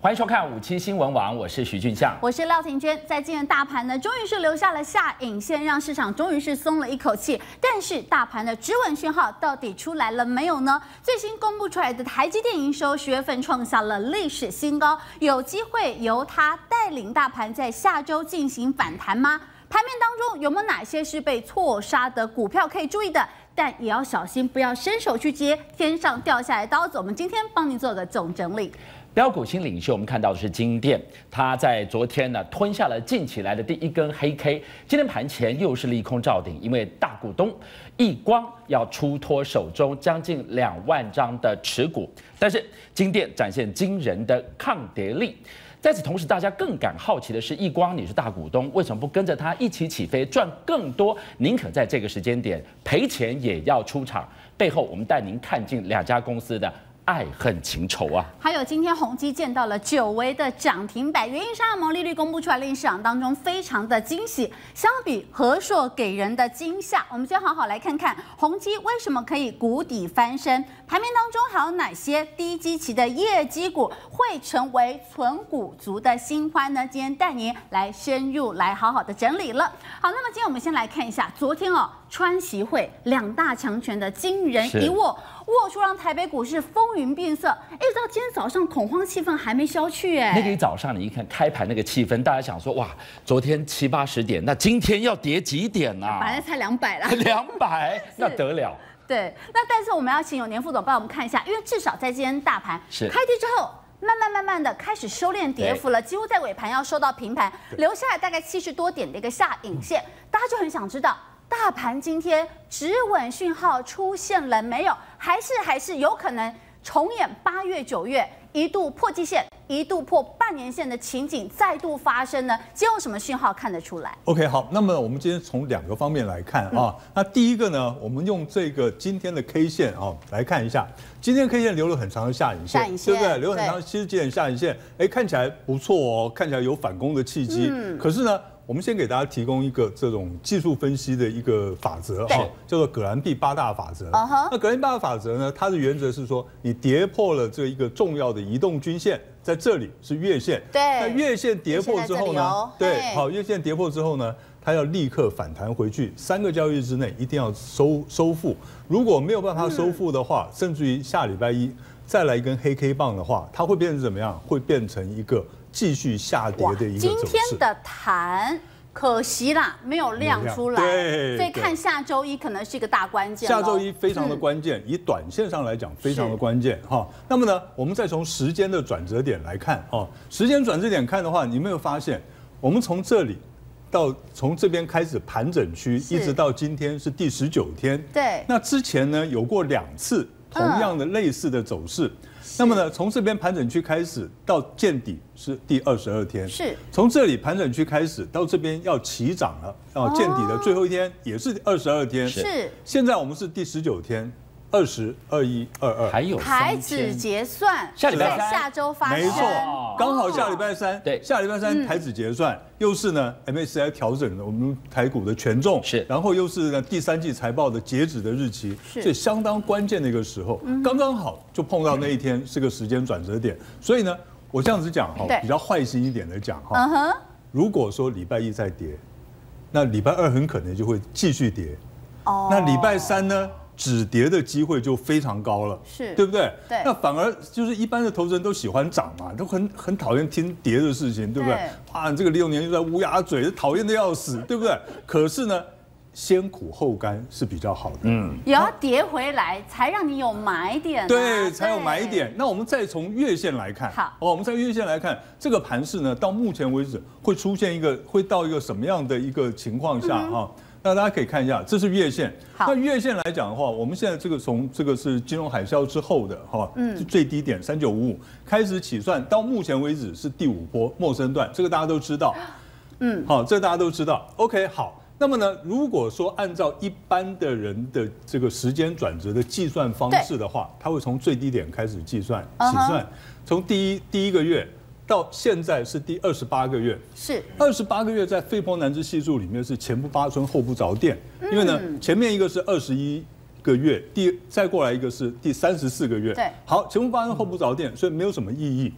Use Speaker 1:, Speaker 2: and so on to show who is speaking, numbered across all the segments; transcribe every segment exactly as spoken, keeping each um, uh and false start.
Speaker 1: 欢迎收看五七新闻网，我是徐俊相，
Speaker 2: 我是廖庭娟。在今天大盘呢，终于是留下了下影线，让市场终于是松了一口气。但是大盘的止稳讯号到底出来了没有呢？最新公布出来的台积电营收十月份创下了历史新高，有机会由它带领大盘在下周进行反弹吗？盘面当中有没有哪些是被错杀的股票可以注意的？但也要小心，不要伸手去接天上掉下来的刀子。我们今天帮您做个总整理。
Speaker 1: 标股新领袖，我们看到的是金店，它在昨天呢吞下了近期来的第一根黑 K， 今天盘前又是利空照顶，因为大股东亿光要出脱手中将近两万张的持股，但是金店展现惊人的抗跌力。在此同时，大家更感好奇的是，亿光你是大股东，为什么不跟着他一起起飞，赚更多？宁可在这个时间点赔钱也要出场。背后，我们带您看尽两家公司的爱恨情仇啊！
Speaker 2: 还有今天宏基见到了久违的涨停板，原因是它的毛利率公布出来，令市场当中非常的惊喜。相比和硕给人的惊吓，我们先好好来看看宏基为什么可以谷底翻身，盘面当中还有哪些低基期的业绩股会成为存股族的新欢呢？今天带您来深入来好好的整理了。好，那么今天我们先来看一下昨天哦，川习会两大强权的惊人一握。握出让台北股市风云变色，一直到今天早上恐慌气氛还没消去哎。
Speaker 1: 那个一早上你一看开盘那个气氛，大家想说哇，昨天七八十点，那今天要跌几点啊？
Speaker 2: 本来才两百啦，
Speaker 1: 两百那得了？
Speaker 2: 对，那但是我们要请有年副总帮我们看一下，因为至少在今天大盘
Speaker 1: 是
Speaker 2: 开低之后。慢慢慢慢的开始收敛跌幅了，几乎在尾盘要收到平盘，留下来大概七十多点的一个下影线，大家就很想知道。大盘今天止稳讯号出现了没有？还是还是有可能重演八月、九月一度破季线、一度破半年线的情景再度发生呢？今天有什么讯号看得出来
Speaker 3: ？OK， 好，那么我们今天从两个方面来看啊。嗯、那第一个呢，我们用这个今天的 K 线啊来看一下，今天 K 线留了很长的下影线，
Speaker 2: 下影线
Speaker 3: 对不对？留很长七十几点下影线，哎，看起来不错哦，看起来有反攻的契机。嗯、可是呢？我们先给大家提供一个这种技术分析的一个法则哈，叫做葛兰碧八大法则。Uh-huh. 那葛兰碧八大法则呢，它的原则是说，你跌破了这一个重要的移动均线，在这里是月线。
Speaker 2: 对。
Speaker 3: 那月线跌破之后呢？哦、对，好，月线跌破之后呢，它要立刻反弹回去，三个交易日之内一定要收收复。如果没有办法收复的话，嗯、甚至于下礼拜一再来一根黑 K 棒的话，它会变成怎么样？会变成一个继续下跌的一个走势。
Speaker 2: 今天的弹，可惜啦，没有亮出来，
Speaker 3: 对，
Speaker 2: 所以看下周一可能是一个大关键。
Speaker 3: 下周一非常的关键，嗯、以短线上来讲非常的关键哈。那么呢，我们再从时间的转折点来看哦，时间转折点看的话，你有没有发现，我们从这里到从这边开始盘整区，一直到今天是第十九天。
Speaker 2: 对，
Speaker 3: 那之前呢有过两次同样的类似的走势。嗯那么呢，从这边盘整区开始到见底是第二十二天，
Speaker 2: 是
Speaker 3: 从这里盘整区开始到这边要起涨了，要见底的最后一天也是二十二天，
Speaker 2: 是。
Speaker 3: 现在我们是第十九天，二十二一二二，
Speaker 1: 还有
Speaker 2: 台指结算，
Speaker 1: 下礼拜三
Speaker 2: 下周发生，
Speaker 3: 没错，刚好下礼拜三，
Speaker 1: 对，
Speaker 3: 下礼拜三台指结算，又是呢 M A C I 调整了我们台股的权重，
Speaker 1: 是，
Speaker 3: 然后又是呢第三季财报的截止的日期，所以相当关键的一个时候，刚刚好就碰到那一天是个时间转折点，所以呢，我这样子讲哈，比较坏心一点的讲哈，如果说礼拜一再跌，那礼拜二很可能就会继续跌，哦，那礼拜三呢？止跌的机会就非常高了，
Speaker 2: 是
Speaker 3: 对不对？
Speaker 2: 对。
Speaker 3: 那反而就是一般的投资人都喜欢涨嘛，都很很讨厌听跌的事情，对不对？啊，这个李永年又在乌鸦嘴，讨厌的要死，对不对？可是呢，先苦后甘是比较好的，
Speaker 2: 嗯，也要跌回来才让你有买点、啊，
Speaker 3: 对，才有买点。那我们再从月线来看，
Speaker 2: 好，
Speaker 3: 哦，我们在月线来看这个盘势呢，到目前为止会出现一个会到一个什么样的一个情况下哈？嗯那大家可以看一下，这是月线。那月线来讲的话，我们现在这个从这个是金融海啸之后的哈，嗯，最低点三九五五开始起算，到目前为止是第五波陌生段，这个大家都知道。嗯，好，这个大家都知道。OK， 好。那么呢，如果说按照一般的人的这个时间转折的计算方式的话，它会从最低点开始计算起算，从第一第一个月。到现在是第二十八个月，
Speaker 2: 是
Speaker 3: 二十八个月，在费波南兹系数里面是前不八村后不着店，因为呢，前面一个是二十一个月，第再过来一个是第三十四个月，
Speaker 2: 对，
Speaker 3: 好，前不八村后不着店，所以没有什么意义。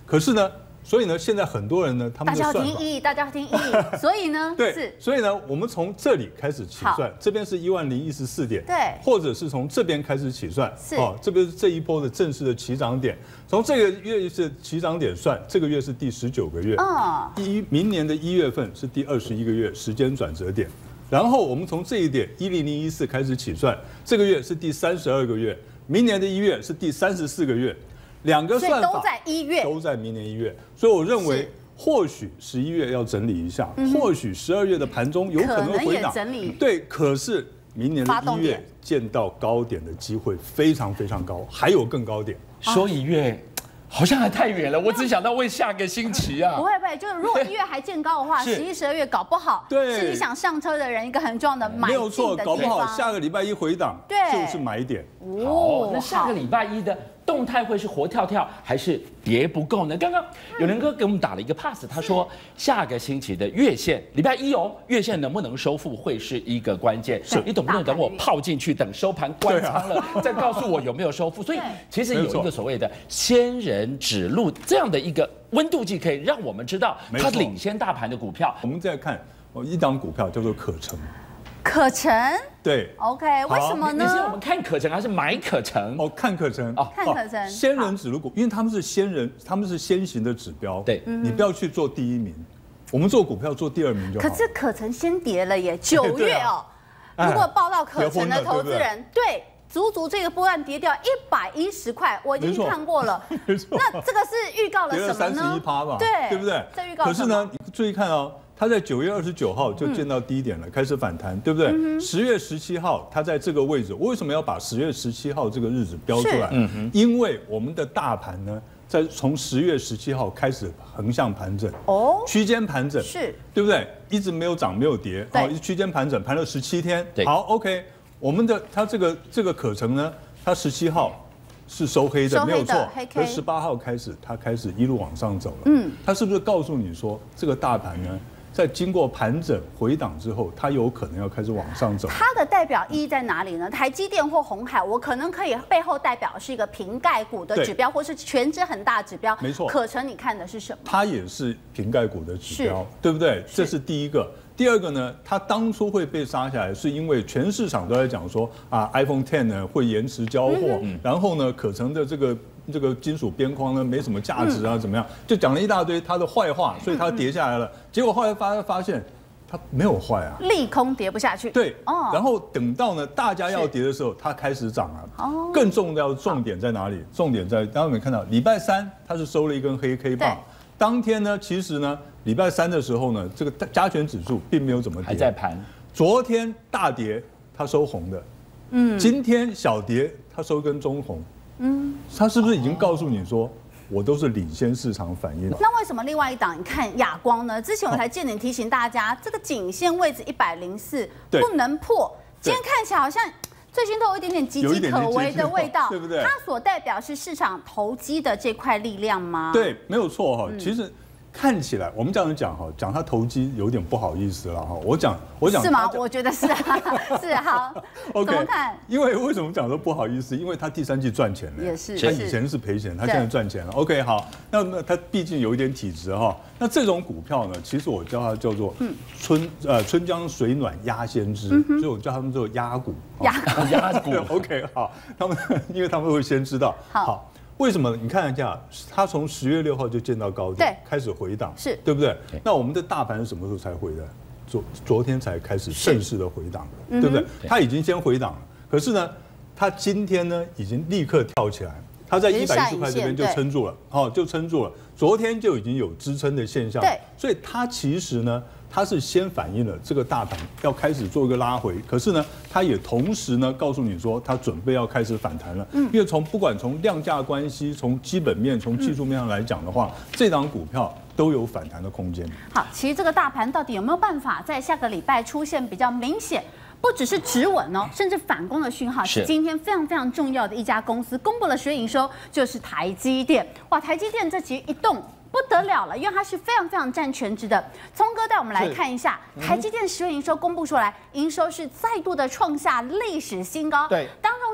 Speaker 3: 可是呢，所以呢，现在很多人呢，他们
Speaker 2: 大家要
Speaker 3: 的算法，
Speaker 2: 听一，大家要听一，所以呢，
Speaker 3: 对，
Speaker 2: 是，
Speaker 3: 所以呢，我们从这里开始起算，这边是一万零一十四点，
Speaker 2: 对，
Speaker 3: 或者是从这边开始起算，
Speaker 2: 是，
Speaker 3: 哦，这边是这一波的正式的起涨点，从这个月是起涨点算，这个月是第十九个月，
Speaker 2: 哦，
Speaker 3: 一明年的一月份是第二十一个月，时间转折点。然后我们从这一点一零零一四开始起算，这个月是第三十二个月，明年的一月是第三十四个月，两个算法
Speaker 2: 都在一月，
Speaker 3: 都在明年一月，所以我认为或许十一月要整理一下，嗯、或许十二月的盘中有可能回档，
Speaker 2: 整理
Speaker 3: 对，可是明年的一月见到高点的机会非常非常高，还有更高点，
Speaker 1: 说一月。好像还太远了，我只想到问下个星期啊。
Speaker 2: 不会不会，就是如果一月还见高的话，十一、十二月搞不好，
Speaker 3: 对，
Speaker 2: 是你想上车的人一个很重要的买进的地方。
Speaker 3: 没有错，搞不好下个礼拜一回档，
Speaker 2: 对，
Speaker 3: 就是买点。
Speaker 1: 哦，那下个礼拜一的动态会是活跳跳，还是跌不够呢？刚刚有人哥给我们打了一个 pass， 他说下个星期的月线，礼拜一哦，月线能不能收复会是一个关键。是你懂不懂？等我泡进去，等收盘关仓了，再告诉我有没有收复。所以其实有一个所谓的仙人指路这样的一个温度计，可以让我们知道它领先大盘的股票。
Speaker 3: 我们再看哦，一档股票叫做可成。
Speaker 2: 可成
Speaker 3: 对
Speaker 2: ，OK， 为什么呢？
Speaker 1: 你是我们看可成还是买可成？
Speaker 3: 哦，看可成
Speaker 2: 哦，看可成。
Speaker 3: 仙人指路股，因为他们是仙人，他们是先行的指标。
Speaker 1: 对，
Speaker 3: 你不要去做第一名，我们做股票做第二名就好。
Speaker 2: 可是可成先跌了耶，九月哦，如果报到可成的投资人，对。足足这个波段跌掉一百一十块，我已经看过了。
Speaker 3: 没错，
Speaker 2: 那这个是预告了什么呢？
Speaker 3: 三十一趴吧，
Speaker 2: 对，
Speaker 3: 对不对？
Speaker 2: 在预告。
Speaker 3: 可是呢，你注意看哦，它在九月二十九号就见到低点了，开始反弹，对不对？十月十七号，它在这个位置，我为什么要把十月十七号这个日子标出来？嗯哼，因为我们的大盘呢，在从十月十七号开始横向盘整，哦，区间盘整，
Speaker 2: 是，
Speaker 3: 对不对？一直没有涨，没有跌，
Speaker 2: 对，
Speaker 3: 区间盘整，盘了十七天。
Speaker 1: 对，
Speaker 3: 好 ，OK， 我们的它这个这个可成呢？它十七号是收黑的，没有错。而十八号开始，它开始一路往上走了。嗯，它是不是告诉你说，这个大盘呢，在经过盘整回档之后，它有可能要开始往上走？
Speaker 2: 它的代表意义在哪里呢？台积电或鸿海，我可能可以背后代表是一个瓶盖股的指标，或是权值很大指标。
Speaker 3: 没错。
Speaker 2: 可成，你看的是什么？
Speaker 3: 它也是瓶盖股的指标，对不对？这是第一个。第二个呢，它当初会被杀下来，是因为全市场都在讲说啊 ，iPhone 十呢会延迟交货，嗯、然后呢，可成的这个这个金属边框呢没什么价值啊，怎么样？就讲了一大堆它的坏话，所以它跌下来了。结果后来发发现它没有坏啊，
Speaker 2: 利空跌不下去。
Speaker 3: 对，哦。然后等到呢大家要跌的时候，它开始涨了。哦。更重要的重点在哪里？重点在，大家有没有看到？礼拜三它是收了一根黑 K 棒。当天呢，其实呢，礼拜三的时候呢，这个加权指数并没有怎么跌，
Speaker 1: 还在盘。
Speaker 3: 昨天大跌，它收红的，嗯，今天小跌，它收根中红，嗯，它是不是已经告诉你说，我都是领先市场反应？
Speaker 2: 那为什么另外一档你看亚光呢？之前我才见你提醒大家，这个颈线位置一百零四不能破，今天看起来好像。最近都有一点点岌岌可危的味道，
Speaker 3: 对不对？
Speaker 2: 它所代表是市场投机的这块力量吗？
Speaker 3: 对，没有错哈。其实看起来我们这样讲哈，讲它投机有点不好意思了哈。我讲我讲
Speaker 2: 是吗？我觉得是啊，是好。
Speaker 3: OK，
Speaker 2: 怎么看？
Speaker 3: 因为为什么讲说不好意思？因为它第三季赚钱了，
Speaker 2: 也是。
Speaker 3: 它以前是赔钱，它现在赚钱了。OK， 好，那那它毕竟有一点体质哈。那这种股票呢，其实我叫它叫做春呃春江水暖鸭先知，所以我叫他们做鸭股。
Speaker 2: 鸭
Speaker 1: 鸭股
Speaker 3: ，OK， 好，他们因为他们会先知道。好，为什么？你看一下，它从十月六号就见到高点，开始回档，
Speaker 2: 是
Speaker 3: 对不对？那我们的大盘是什么时候才回的？昨昨天才开始正式的回档，对不对？它已经先回档了，可是呢，它今天呢已经立刻跳起来。它在一百一十块这边就撑住了，哦，就撑住了。昨天就已经有支撑的现象，
Speaker 2: 对，
Speaker 3: 所以它其实呢，它是先反映了这个大盘要开始做一个拉回，可是呢，它也同时呢告诉你说，它准备要开始反弹了。嗯，因为从不管从量价关系、从基本面、从技术面上来讲的话，这档股票都有反弹的空间。
Speaker 2: 好，其实这个大盘到底有没有办法在下个礼拜出现比较明显？不只是止稳哦，甚至反攻的讯号是今天非常非常重要的一家公司公布了十月营收，就是台积电。哇，台积电这其实一动不得了了，因为它是非常非常占全值的。聪哥带我们来看一下，台积电十月营收公布出来，营收是再度的创下历史新高。
Speaker 1: 对，
Speaker 2: 当中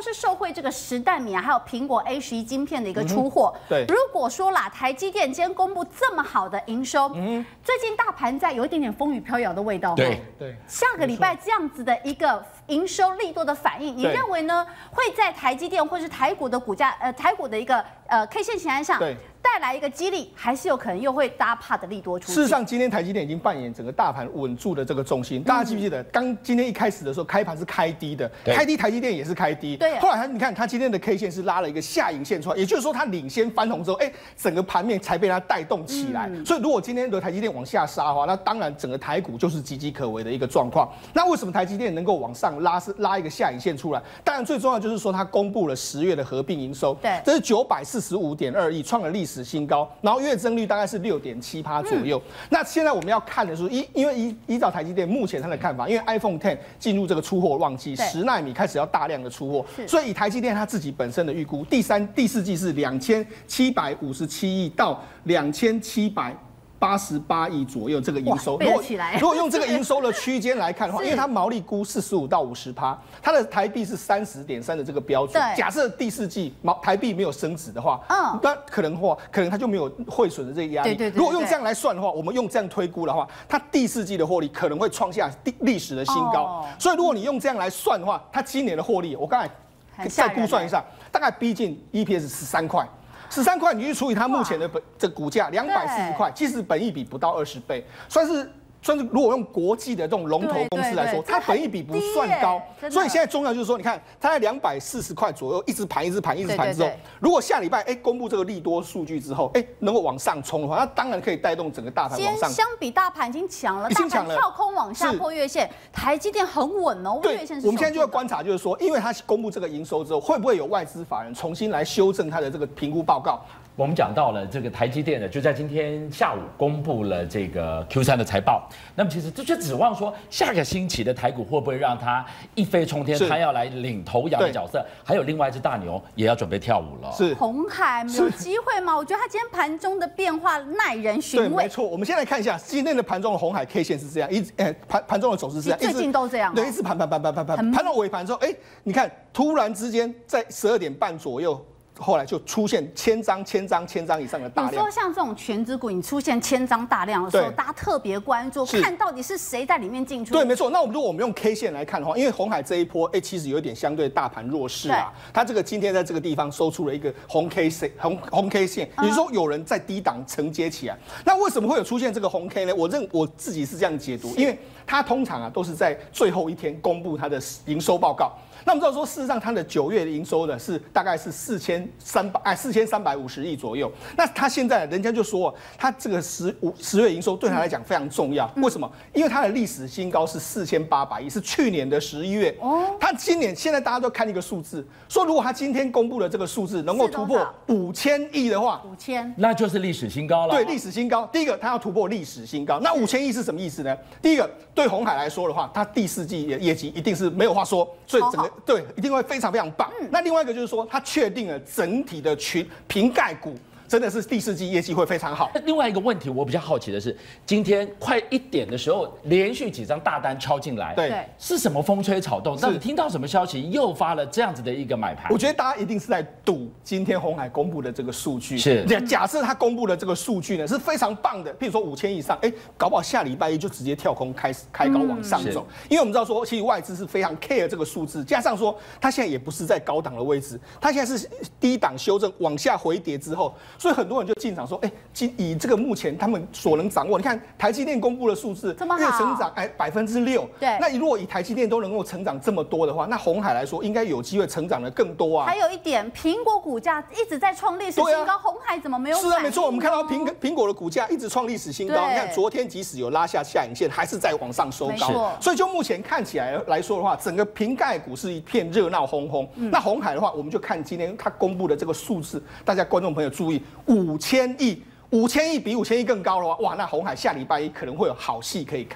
Speaker 2: 光是受惠这个十奈米啊，还有苹果 A 十一晶片的一个出货。嗯、
Speaker 4: 对，
Speaker 2: 如果说啦，台积电今天公布这么好的营收，嗯，最近大盘在有一点点风雨飘摇的味道。
Speaker 1: 对
Speaker 4: 对，
Speaker 2: 下个礼拜这样子的一个营收利多的反应，你认为呢？会在台积电或是台股的股价，呃，台股的一个呃 K 线形态上，对。带来一个激励，还是有可能又会搭怕的利多出现。
Speaker 4: 事实上，今天台积电已经扮演整个大盘稳住的这个重心。大家记不记得，刚今天一开始的时候，开盘是开低的，开低台积电也是开低。
Speaker 2: 对。
Speaker 4: 后来它，你看它今天的 K 线是拉了一个下影线出来，也就是说它领先翻红之后，哎，整个盘面才被它带动起来。嗯、所以如果今天的台积电往下杀的话，那当然整个台股就是岌岌可危的一个状况。那为什么台积电能够往上拉是拉一个下影线出来？当然最重要就是说它公布了十月的合并营收，
Speaker 2: 对，
Speaker 4: 这是九百四十五点二亿，创了历史新高。然后月增率大概是六点七趴左右。嗯、那现在我们要看的是，依因为依依照台积电目前它的看法，因为 iPhone 十进入这个出货旺季，十奈米开始要大量的出货，所以以台积电它自己本身的预估，第三、第四季是两千七百五十七亿到两千七百。八十八亿左右这个营收，
Speaker 2: 如果
Speaker 4: 如果用这个营收的区间来看的话，因为它毛利估四十五到五十趴，它的台币是三十点三的这个标准。假设第四季毛台币没有升值的话，嗯，那可能话可能它就没有汇损的这个压力。
Speaker 2: 对对对。
Speaker 4: 如果用这样来算的话，我们用这样推估的话，它第四季的获利可能会创下历史的新高。哦、所以如果你用这样来算的话，它今年的获利，我刚才再估算一下，大概逼近 E P S 十三块。十三块，你去除以它目前的本这股价两百四十块，其实本益比不到二十倍，算是算是如果用国际的这种龙头公司来说，它本益比不算高，所以现在重要就是说，你看它在两百四十块左右一直盘一直盘一直盘之后，如果下礼拜哎公布这个利多数据之后，哎能够往上冲的话，那当然可以带动整个大盘往上。
Speaker 2: 相比大盘已经强了，
Speaker 4: 已经强了，
Speaker 2: 跳空往下破月线，台积电很稳哦，
Speaker 4: 对，
Speaker 2: 月线是。
Speaker 4: 我们现在就要观察，就是说，因为它公布这个营收之后，会不会有外资法人重新来修正它的这个评估报告？
Speaker 1: 我们讲到了这个台积电呢，就在今天下午公布了这个 Q 三的财报。那么其实这就指望说，下个星期的台股会不会让它一飞冲天？它要来领头羊的角色。还有另外一只大牛也要准备跳舞了。
Speaker 4: 是
Speaker 2: 鸿海有机会吗？我觉得它今天盘中的变化耐人寻味。
Speaker 4: 对，没错。我们先来看一下今天的盘中的鸿海 K 线是这样，一直哎盘盘中的走势是这样，
Speaker 2: 最近都这样。
Speaker 4: 对，一直盘盘盘盘盘盘，盘到尾盘之后，哎，你看突然之间在十二点半左右。后来就出现千张、千张、千张以上的大量。
Speaker 2: 有时候像这种全指股，你出现千张大量的时候，大家特别关注，看到底是谁在里面进出。
Speaker 4: 对，没错。那我们如果我们用 K 线来看的话，因为鸿海这一波，哎，其实有一点相对大盘弱势啊。它这个今天在这个地方收出了一个红 K 线，红红 K 线，也就是说有人在低档承接起来。那为什么会有出现这个红 K 呢？我认我自己是这样解读，因为它通常啊都是在最后一天公布它的营收报告。那我们知道说，事实上它的九月的营收呢是大概是四千三百哎四千三百五十亿左右。那它现在人家就说，它这个十五十月营收对它来讲非常重要。为什么？因为它的历史新高是四千八百亿，是去年的十一月。哦。它今年现在大家都看一个数字，说如果它今天公布的这个数字能够突破五千亿的话，
Speaker 2: 五千
Speaker 1: 那就是历史新高了。
Speaker 4: 对，历史新高。第一个，它要突破历史新高。那五千亿是什么意思呢？第一个，对鸿海来说的话，它第四季的业绩一定是没有话说，所以整个。对，一定会非常非常棒。嗯、那另外一个就是说，它确定了整体的群瓶盖股真的是第四季业绩会非常好。
Speaker 1: 另外一个问题，我比较好奇的是，今天快一点的时候，连续几张大单敲进来，
Speaker 4: 对，
Speaker 1: 是什么风吹草动？到底听到什么消息，诱发了这样子的一个买盘？
Speaker 4: 我觉得大家一定是在赌今天鸿海公布的这个数据。
Speaker 1: 是，
Speaker 4: 假设他公布的这个数据呢是非常棒的，譬如说五千以上，哎，搞不好下礼拜一就直接跳空开始开高往上走。嗯、因为我们知道说，其实外资是非常 care 这个数字，加上说它现在也不是在高档的位置，它现在是低档修正往下回跌之后，所以很多人就进场。说，哎，以这个目前他们所能掌握，你看台积电公布的数字，月成长哎百分之六，
Speaker 2: 对，
Speaker 4: 那如果以台积电都能够成长这么多的话，那鸿海来说应该有机会成长的更多啊。
Speaker 2: 还有一点，苹果股价一直在创历史新高，鸿海怎么没有？
Speaker 4: 是啊，没错，我们看到苹苹果的股价一直创历史新高，你看昨天即使有拉下下影线，还是在往上收高，所以就目前看起来来说的话，整个瓶盖股是一片热闹哄哄。嗯、那鸿海的话，我们就看今天它公布的这个数字，大家观众朋友注意，五千亿，五千亿比五千亿更高的话，哇，那鸿海下礼拜一可能会有好戏可以看。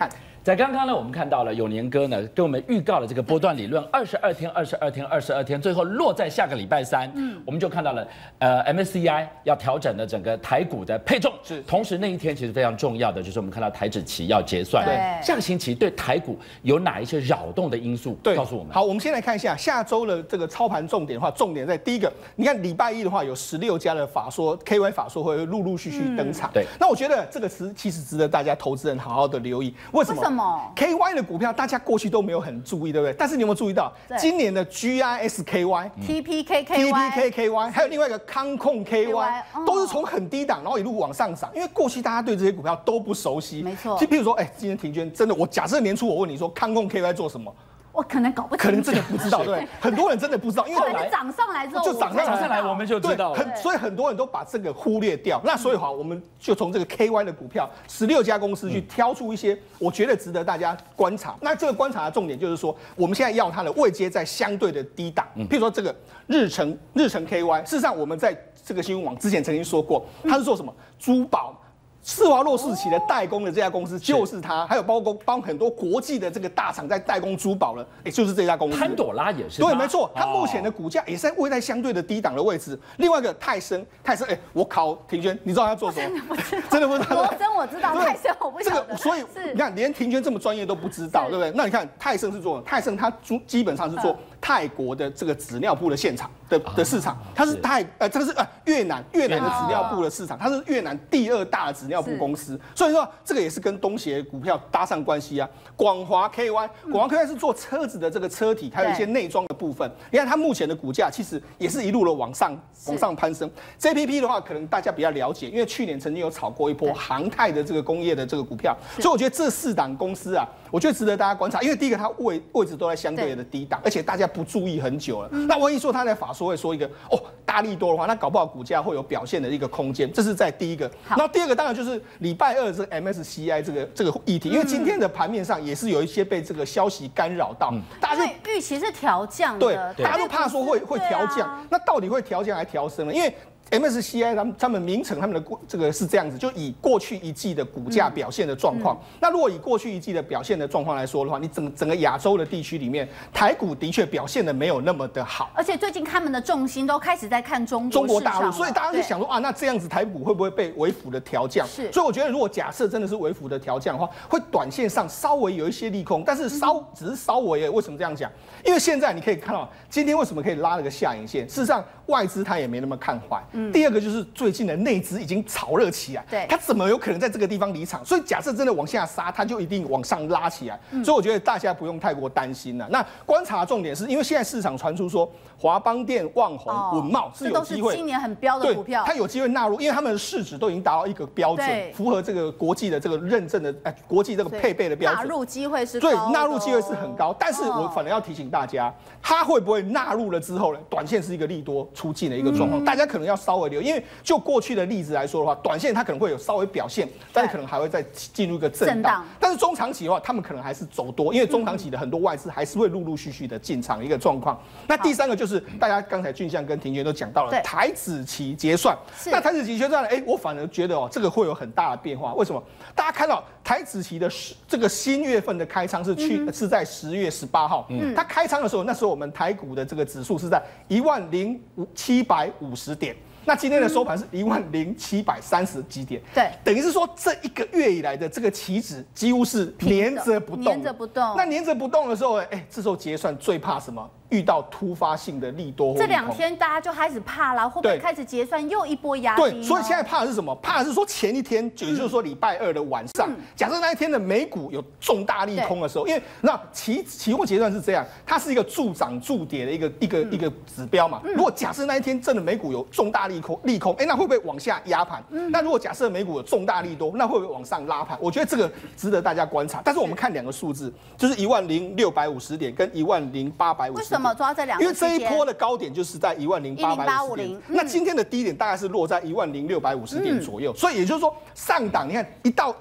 Speaker 1: 在刚刚呢，我们看到了永年哥呢跟我们预告了这个波段理论，二十二天、二十二天、二十二天，最后落在下个礼拜三，嗯，我们就看到了呃 M S C I 要调整的整个台股的配重，是，同时那一天其实非常重要的就是我们看到台指期要结算，对，下个星期对台股有哪一些扰动的因素？对，告诉我们。
Speaker 4: 好，我们先来看一下下周的这个操盘重点的话，重点在第一个，你看礼拜一的话有十六家的法说 K Y 法说会陆陆续续登场，对，那我觉得这个词其实值得大家投资人好好的留意，为什么？为什么 ？K Y 的股票大家过去都没有很注意，对不对？但是你有没有注意到今年的 G I S K Y、T
Speaker 2: P K K Y、
Speaker 4: T P K K Y， 还有另外一个康控 K Y， 都是从很低档然后一路往上涨，因为过去大家对这些股票都不熟悉，
Speaker 2: 没错。
Speaker 4: 就譬如说，哎，今天庭娟真的，我假设年初我问你说康控 K Y 做什么？
Speaker 2: 我可能搞不清楚，
Speaker 4: 可能真的不知道，对不对？很多人真的不知道，
Speaker 2: 因为后来涨上来之后，
Speaker 4: 就涨
Speaker 1: 上上来我们就知道了，
Speaker 4: 很所以很多人都把这个忽略掉。那所以好，我们就从这个 K Y 的股票十六家公司去挑出一些我觉得值得大家观察。那这个观察的重点就是说，我们现在要它的位阶在相对的低档，譬如说这个日成日成 K Y， 事实上我们在这个新闻网之前曾经说过，它是做什么珠宝。施华洛世奇的代工的这家公司就是它，还有包括帮很多国际的这个大厂在代工珠宝了，也就是这家公司。
Speaker 1: 潘朵拉也是。
Speaker 4: 对，没错，它目前的股价也是位在相对的低档的位置。另外一个泰森，泰森，哎，我考庭娟，你知道它做什么？真的不知道。
Speaker 2: 罗森我知道，泰森我不晓得。
Speaker 4: 这个，所以你看，连庭娟这么专业都不知道，对不对？那你看泰森是做泰森，它基本上是做泰国的这个纸尿布的现场的的市场，它是泰呃这个是呃越南越南的纸尿布的市场，它是越南第二大的纸尿布公司。所以说，这个也是跟东协股票搭上关系啊。广华 K Y， 广华 K Y 是做车子的这个车体，还有一些内装的部分。你看它目前的股价其实也是一路的往上往上攀升。J P P 的话，可能大家比较了解，因为去年曾经有炒过一波航太的这个工业的这个股票，所以我觉得这四档公司啊，我觉得值得大家观察。因为第一个，它位位置都在相对的低档，而且大家不注意很久了。嗯、那万一说它在法说会说一个哦大利多的话，那搞不好股价会有表现的一个空间。这是在第一个。那第二个当然就是礼拜二。这 M S C I 这个这个议题，因为今天的盘面上也是有一些被这个消息干扰到，
Speaker 2: 大家预期是调降的，
Speaker 4: 对，大家都怕说会会调降，那到底会调降还调升呢？因为 M S C I 他们他们名称他们的这个是这样子，就以过去一季的股价表现的状况。嗯、那如果以过去一季的表现的状况来说的话，你整整个亚洲的地区里面，台股的确表现的没有那么的好。
Speaker 2: 而且最近他们的重心都开始在看中国
Speaker 4: 中国大陆，所以大家就想说啊，那这样子台股会不会被微幅的调降？是。所以我觉得如果假设真的是微幅的调降的话，会短线上稍微有一些利空，但是稍、嗯、只是稍微。为什么这样讲？因为现在你可以看到今天为什么可以拉了个下影线，事实上外资它也没那么看坏。嗯。第二个就是。最近的内资已经炒热起来，对，它怎么有可能在这个地方离场？所以假设真的往下杀，它就一定往上拉起来。嗯、所以我觉得大家不用太过担心了。那观察重点是因为现在市场传出说华邦电、旺宏、文茂是有机会，
Speaker 2: 这都是今年很标的股票，
Speaker 4: 它有机会纳入，因为他们的市值都已经达到一个标准，符合这个国际的这个认证的，哎，国际这个配备的标准。
Speaker 2: 纳入机会是
Speaker 4: 对，纳入机会是很高。但是我反而要提醒大家，它会不会纳入了之后呢？短线是一个利多出尽的一个状况，嗯、大家可能要稍微留意，因为就过去的例子来说的话，短线它可能会有稍微表现，但是可能还会再进入一个震荡。但是中长期的话，他们可能还是走多，因为中长期的很多外资还是会陆陆续续的进场的一个状况。那第三个就是大家刚才俊相跟庭娟都讲到了台指期结算，那台指期结算，哎，我反而觉得哦，这个会有很大的变化。为什么？大家看到台指期的这个新月份的开仓是去、嗯、是在十月十八号，嗯，它开仓的时候，那时候我们台股的这个指数是在一万零七百五十点。那今天的收盘是一万零七百三十几点，对，等于是说这一个月以来的这个期指几乎是连着不动，
Speaker 2: 连着不动。
Speaker 4: 那连着不动的时候，哎，这时候结算最怕什么？遇到突发性的利多或利空，
Speaker 2: 这两天大家就开始怕了，会不会开始结算又一波压低？
Speaker 4: 对，所以现在怕的是什么？怕的是说前一天，也就是说礼拜二的晚上，嗯、假设那一天的美股有重大利空的时候，因为那期期货结算是这样，它是一个助涨助跌的一个一个、嗯、一个指标嘛。嗯、如果假设那一天真的美股有重大利空利空，哎，那会不会往下压盘？嗯、那如果假设美股有重大利多，那会不会往上拉盘？我觉得这个值得大家观察。但是我们看两个数字，就是一万零六百五十点跟一万零八百五十点。为
Speaker 2: 什么抓这两个？
Speaker 4: 因为这一波的高点就是在一万零八百五十点，那今天的低点大概是落在一万零六百五十点左右，嗯、所以也就是说上档你看一到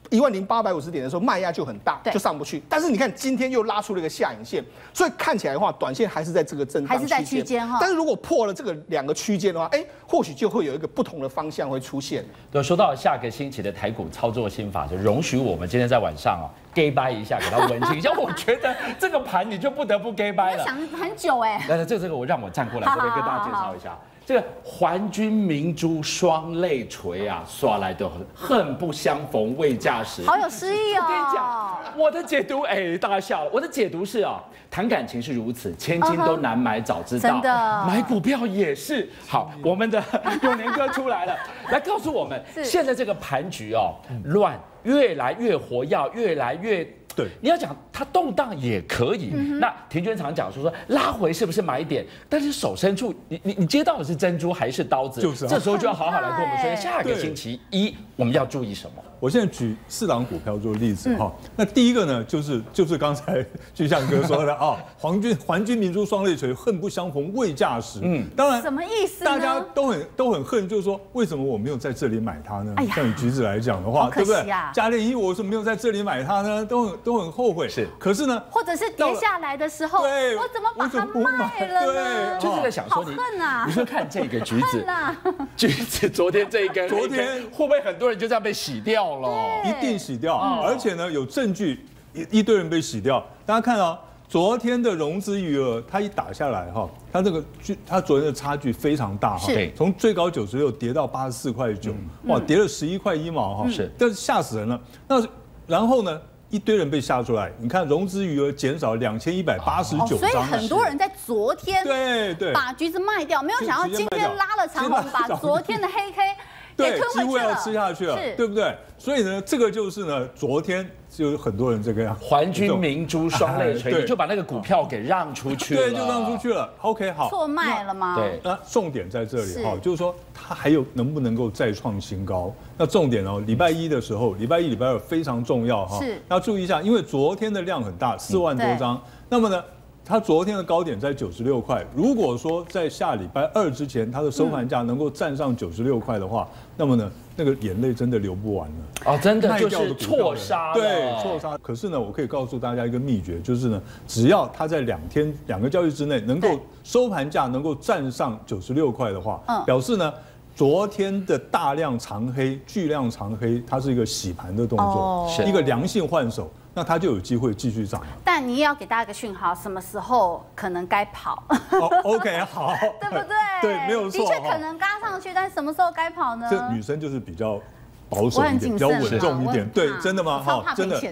Speaker 4: 一万零八百五十点的时候，卖压就很大，就上不去。但是你看今天又拉出了一个下影线，所以看起来的话，短线还是在这个震荡
Speaker 2: 还是在区间哈。
Speaker 4: 但是如果破了这个两个区间的话，哎，或许就会有一个不同的方向会出现。
Speaker 1: 对，说到下个星期的台股操作心法，就容许我们今天在晚上啊 gay 掰一下，给它温馨一下。我觉得这个盘你就不得不 gay 掰了。
Speaker 2: 想很久哎。
Speaker 1: 来来，这个这个我让我站过来，这边跟大家介绍一下。这个环君明珠双泪垂啊，刷来的恨不相逢未嫁时，
Speaker 2: 好有诗意哦。
Speaker 1: 我跟你讲，我的解读，哎，大家笑了。我的解读是啊，谈感情是如此，千金都难买，早知道。
Speaker 2: 真的，
Speaker 1: 买股票也是。好，我们的永年哥出来了，来告诉我们，现在这个盘局哦，乱，越来越活跃，越来越。
Speaker 3: 对，
Speaker 1: 你要讲它动荡也可以。嗯、那田娟常讲说说拉回是不是买点？但是手伸出，你你你接到的是珍珠还是刀子？
Speaker 3: 就是、啊，
Speaker 1: 这时候就要好好来跟我们说，下个星期一我们要注意什么？
Speaker 3: 我现在举四档股票做例子哈、嗯。那第一个呢，就是就是刚才巨象哥说的啊，黄君环君明珠双泪垂，恨不相逢未嫁时。嗯，当然
Speaker 2: 什么意思？
Speaker 3: 大家都很都很恨，就是说为什么我没有在这里买它呢？哎、像以橘子来讲的话，对不对？嘉联益我为什么没有在这里买它呢？都很都很后悔。
Speaker 1: 是，
Speaker 3: 可是呢，
Speaker 2: 或者是跌下来的时候，
Speaker 3: 对，
Speaker 2: 我怎么把它卖了呢？
Speaker 1: 对，就是在想说你，
Speaker 2: 恨啊！
Speaker 1: 你说看这个橘子，橘子昨天这一根，
Speaker 3: 昨天
Speaker 1: 会不会很多人就这样被洗掉了？
Speaker 3: 一定洗掉，而且呢有证据，一一堆人被洗掉。大家看啊，昨天的融资余额，它一打下来哈，它这个它昨天的差距非常大哈，从最高九十六跌到八十四块九，哇，跌了十一块一毛哈，是，但是吓死人了。那然后呢？一堆人被吓出来，你看融资余额减少两千一百八十九张，
Speaker 2: 所以很多人在昨天
Speaker 3: 对对
Speaker 2: 把橘子卖掉，没有想到今天拉了长红，把昨天的黑 K
Speaker 3: 对几乎要吃下去了，对不对？所以呢，这个就是呢，昨天就有很多人这个样，
Speaker 1: 环君明珠双泪垂，你就把那个股票给让出去了，
Speaker 3: 对，就让出去了。OK， 好，
Speaker 2: 错卖了吗？
Speaker 3: 对，那重点在这里哈，就是说它还有能不能够再创新高？那重点哦，礼拜一的时候，礼拜一、礼拜二非常重要哈，是要注意一下，因为昨天的量很大，四万多张，那么呢？它昨天的高点在九十六块，如果说在下礼拜二之前，它的收盘价能够站上九十六块的话，那么呢，那个眼泪真的流不完了。
Speaker 1: 哦，真的就是错杀，
Speaker 3: 对，错杀。可是呢，我可以告诉大家一个秘诀，就是呢，只要它在两天两个交易之内能够收盘价能够站上九十六块的话，嗯，表示呢。昨天的大量长黑、巨量长黑，它是一个洗盘的动作，是、哦、一个良性换手，那它就有机会继续涨。
Speaker 2: 但你也要给大家一个讯号，什么时候可能该跑？
Speaker 3: 哦 ，OK， 好，
Speaker 2: 对不对？
Speaker 3: 对，没有错。
Speaker 2: 的确可能嘎上去，但是什么时候该跑呢？
Speaker 3: 这女生就是比较保守一点，比较稳重一点。对，真的吗？
Speaker 2: 哈，真的。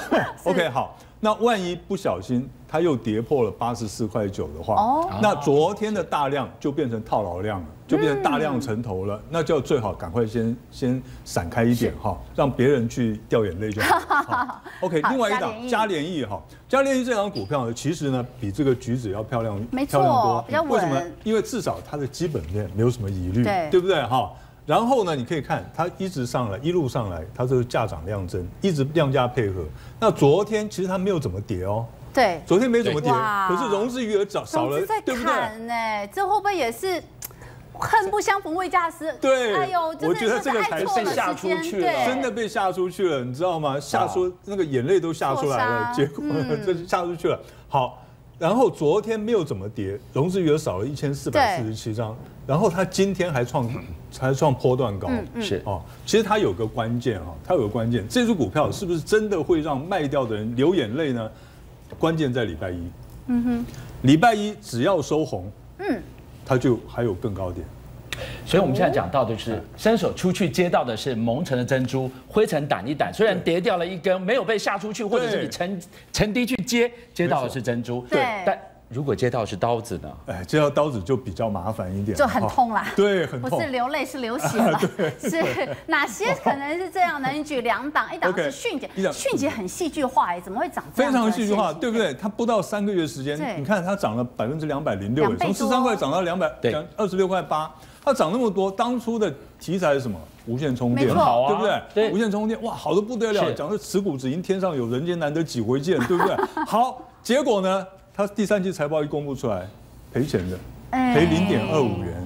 Speaker 3: OK， 好。那万一不小心它又跌破了八十四块九的话，哦，那昨天的大量就变成套牢量了，就变成大量成头了，嗯、那就最好赶快先先闪开一点哈，让别人去掉眼泪就好。OK， 另外一档嘉联益哈，嘉联益这档股票呢，其实呢比这个橘子要漂亮，
Speaker 2: 没错，
Speaker 3: 漂亮多。
Speaker 2: 比较稳。
Speaker 3: 为什么？因为至少它的基本面没有什么疑虑，对，对不对哈？然后呢，你可以看它一直上来，一路上来，它这个价涨量增，一直量价配合。那昨天其实它没有怎么跌哦，
Speaker 2: 对，
Speaker 3: 昨天没怎么跌，可是融资余额少少了，对不对？
Speaker 2: 哎，这会不会也是恨不相逢未嫁时？
Speaker 3: 对，
Speaker 2: 哎呦，
Speaker 3: 我觉得这个才
Speaker 1: 被吓出去了，
Speaker 3: 真的被吓出去了，你知道吗？吓出那个眼泪都吓出来了，结果这吓出去了。好。然后昨天没有怎么跌，融资余额少了一千四百四十七张，然后它今天还创还创波段高，是哦。其实它有个关键哈，它有个关键，这支股票是不是真的会让卖掉的人流眼泪呢？关键在礼拜一，嗯哼，礼拜一只要收红，嗯，它就还有更高点。
Speaker 1: 所以我们现在讲到的是伸手出去接到的是蒙尘的珍珠，灰尘掸一掸，虽然跌掉了一根，没有被吓出去，或者是你沉沉低去接，接到的是珍珠，
Speaker 2: 对，
Speaker 1: 但如果接到的是刀子呢？
Speaker 3: 哎，接到刀子就比较麻烦一点，
Speaker 2: 就很痛啦。
Speaker 3: 对，很痛，
Speaker 2: 不是流泪是流血了。是哪些可能是这样的？你举两档，一档是迅捷，迅捷很戏剧化哎，怎么会涨这样？
Speaker 3: 非常戏剧化，对不对？它不到三个月时间，你看它涨了百分之两百零六，从十三块涨到两百二十六块八。它涨那么多，当初的题材是什么？无线充电，
Speaker 1: 好啊，
Speaker 3: 对不对？对，无线充电，哇，好的不得了，讲的持股只因天上有人间难得几回见，对不对？好，结果呢，它第三季财报一公布出来，赔钱的，赔零点二五元。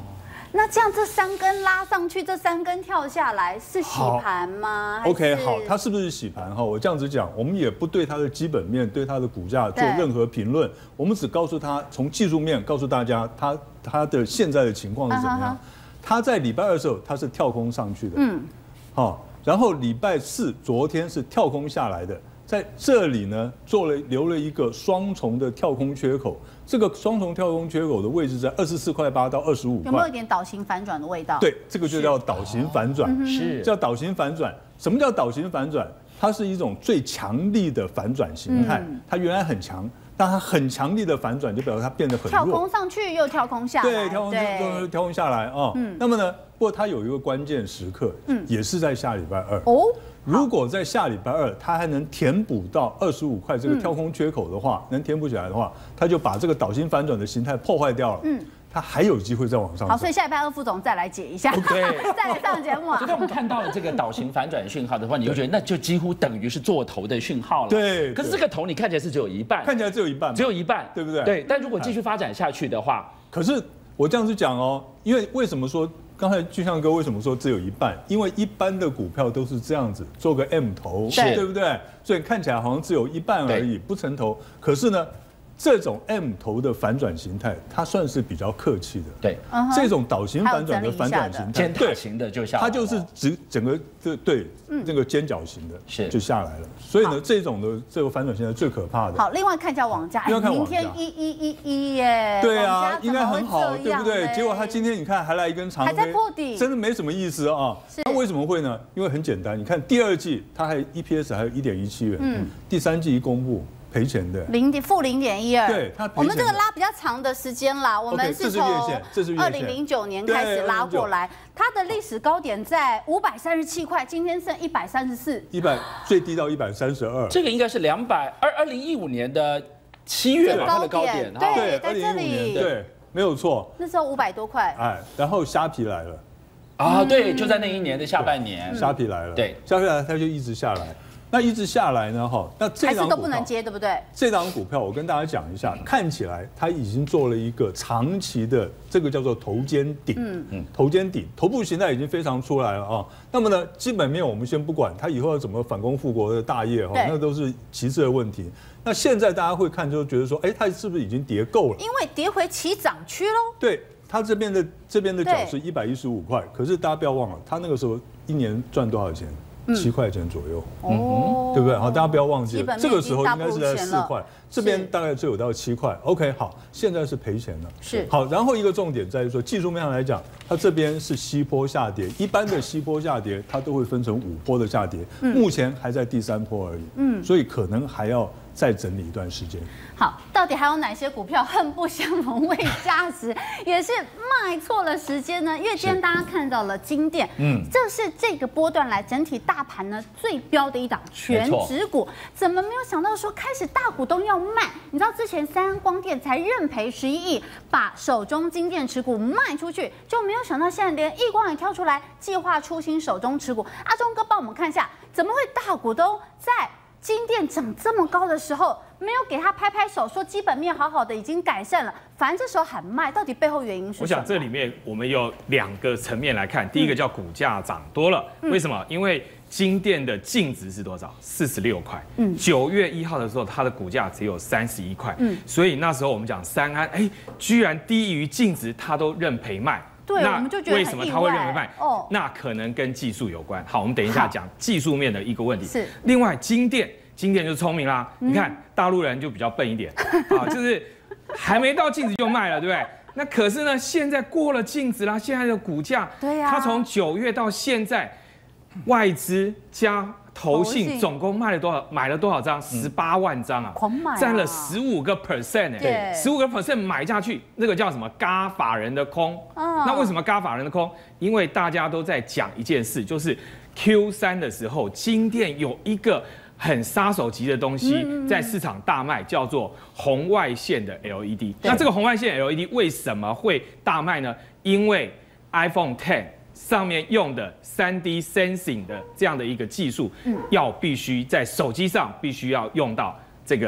Speaker 2: 那这样这三根拉上去，这三根跳下来是洗盘吗
Speaker 3: ？OK， 好，它是不是洗盘？哈，我这样子讲，我们也不对它的基本面、对它的股价做任何评论，我们只告诉他从技术面告诉大家它它的现在的情况是怎么样。它在礼拜二的时候它是跳空上去的，嗯，好，然后礼拜四昨天是跳空下来的。在这里呢，做了留了一个双重的跳空缺口，这个双重跳空缺口的位置在二十四块八到二十五块，
Speaker 2: 有没有一点倒型反转的味道？
Speaker 3: 对，这个就叫倒型反转，是叫倒型反转。什么叫倒型反转？它是一种最强力的反转形态，嗯、它原来很强，但它很强力的反转就表示它变得很弱。
Speaker 2: 跳空上去又跳空下来，
Speaker 3: 对，跳空跳跳空下来啊、哦。嗯，那么呢，不过它有一个关键时刻，嗯，也是在下礼拜二哦。如果在下礼拜二它还能填补到二十五块这个跳空缺口的话，嗯、能填补起来的话，它就把这个倒型反转的形态破坏掉了。嗯。它还有机会再往上。
Speaker 2: 好，所以下礼拜二副总再来解一下，
Speaker 1: 对，
Speaker 2: 再来上节目啊。
Speaker 1: 就当我们看到了这个倒型反转讯号的话，你就觉得那就几乎等于是做头的讯号了。
Speaker 3: 对。
Speaker 1: 可是这个头你看起来是只有一半，
Speaker 3: 看起来只有一半，
Speaker 1: 只有一半，
Speaker 3: 对不对？
Speaker 1: 对。但如果继续发展下去的话，
Speaker 3: 可是我这样子讲哦，因为为什么说刚才巨象哥为什么说只有一半？因为一般的股票都是这样子做个 M 头，对不对？所以看起来好像只有一半而已，不成头。可是呢？这种 M 头的反转形态，它算是比较客气的。
Speaker 1: 对，
Speaker 3: 这种倒型反转的反转形态，
Speaker 1: 尖塔型的就下来了，
Speaker 3: 它就是直整个对对那个尖角型的，
Speaker 1: 是
Speaker 3: 就下来了。所以呢，这种的这个反转形态最可怕的。
Speaker 2: 好，另外看一下网价，明天一一一一耶，
Speaker 3: 对啊，应该很好，对不对？结果它今天你看还来一根长黑，
Speaker 2: 还在破底，
Speaker 3: 真的没什么意思啊。它为什么会呢？因为很简单，你看第二季它还 E P S 还有一点一七元，嗯，第三季一公布。赔钱的
Speaker 2: 零点负零点一二，
Speaker 3: 对，它
Speaker 2: 我们这个拉比较长的时间啦，我们是从二零零九年开始拉过来，它的历史高点在五百三十七块，今天剩一百三十四，
Speaker 3: 一百最低到一百三十二，
Speaker 1: 这个应该是两百二二零一五年的七月它的高点，
Speaker 2: 对，在这里，
Speaker 3: 对，没有错，
Speaker 2: 那时候五百多块，
Speaker 3: 哎，然后虾皮来了，
Speaker 1: 啊，对，就在那一年的下半年，
Speaker 3: 虾皮来了，
Speaker 1: 对，
Speaker 3: 虾皮来它就一直下来。那一直下来呢，哈，那这档
Speaker 2: 还是都不能接，对不对？
Speaker 3: 这档股票我跟大家讲一下，看起来它已经做了一个长期的这个叫做头肩顶，嗯嗯，头肩顶，头部形态已经非常出来了啊。那么呢，基本面我们先不管，它以后要怎么反攻复国的大业哈，那都是其次的问题。那现在大家会看，就觉得说，哎，它是不是已经跌够了？
Speaker 2: 因为跌回起涨区喽。
Speaker 3: 对，它这边的这边的角是一百一十五块，可是大家不要忘了，它那个时候一年赚多少钱？七块钱左右，哦，对不对？好，大家不要忘记了，这个时候应该是在四块，这边大概就有到七块。OK， 好，现在是赔钱了。
Speaker 2: 是
Speaker 3: 好，然后一个重点在于说，技术面上来讲，它这边是西坡下跌，一般的西坡下跌，它都会分成五波的下跌，目前还在第三波而已，嗯，所以可能还要再整理一段时间。
Speaker 2: 好，到底还有哪些股票恨不相逢未加时，也是卖错了时间呢？因为今天大家看到了金店，嗯，这是这个波段来整体大盘呢最标的一档全指股，怎么没有想到说开始大股东要卖？你知道之前三安光电才认赔十一亿，把手中金店持股卖出去，就没有想到现在连亿光也跳出来计划出新手中持股。阿忠哥帮我们看一下，怎么会大股东在金店涨这么高的时候，没有给他拍拍手，说基本面好好的已经改善了，反正这时候喊卖，到底背后原因是什么？
Speaker 5: 我想这里面我们有两个层面来看，第一个叫股价涨多了，嗯、为什么？因为金店的净值是多少？四十六块。嗯，九月一号的时候，它的股价只有三十一块。嗯，所以那时候我们讲三安，哎，居然低于净值，它都认赔卖。
Speaker 2: 对，我们就觉得
Speaker 5: 为什么它会认赔卖？哦，那可能跟技术有关。好，我们等一下讲技术面的一个问题。
Speaker 2: 是。
Speaker 5: 另外，金店，金店就聪明啦。嗯、你看大陆人就比较笨一点啊，就是还没到净值就卖了，对不对？那可是呢，现在过了净值啦，现在的股价，
Speaker 2: 对呀、啊，
Speaker 5: 它从九月到现在，外资加投信总共卖了多少？买了多少张？十八万张啊，
Speaker 2: 狂买、啊，
Speaker 5: 占了十五个 percent 哎，对，十五个 percent 买下去，那个叫什么？嘎法人的空。哦、那为什么嘎法人的空？因为大家都在讲一件事，就是 Q 三的时候，金店有一个很杀手级的东西在市场大卖，叫做红外线的 L E D。那这个红外线 L E D 为什么会大卖呢？因为 iPhone X上面用的三 D sensing 的这样的一个技术，要必须在手机上必须要用到这个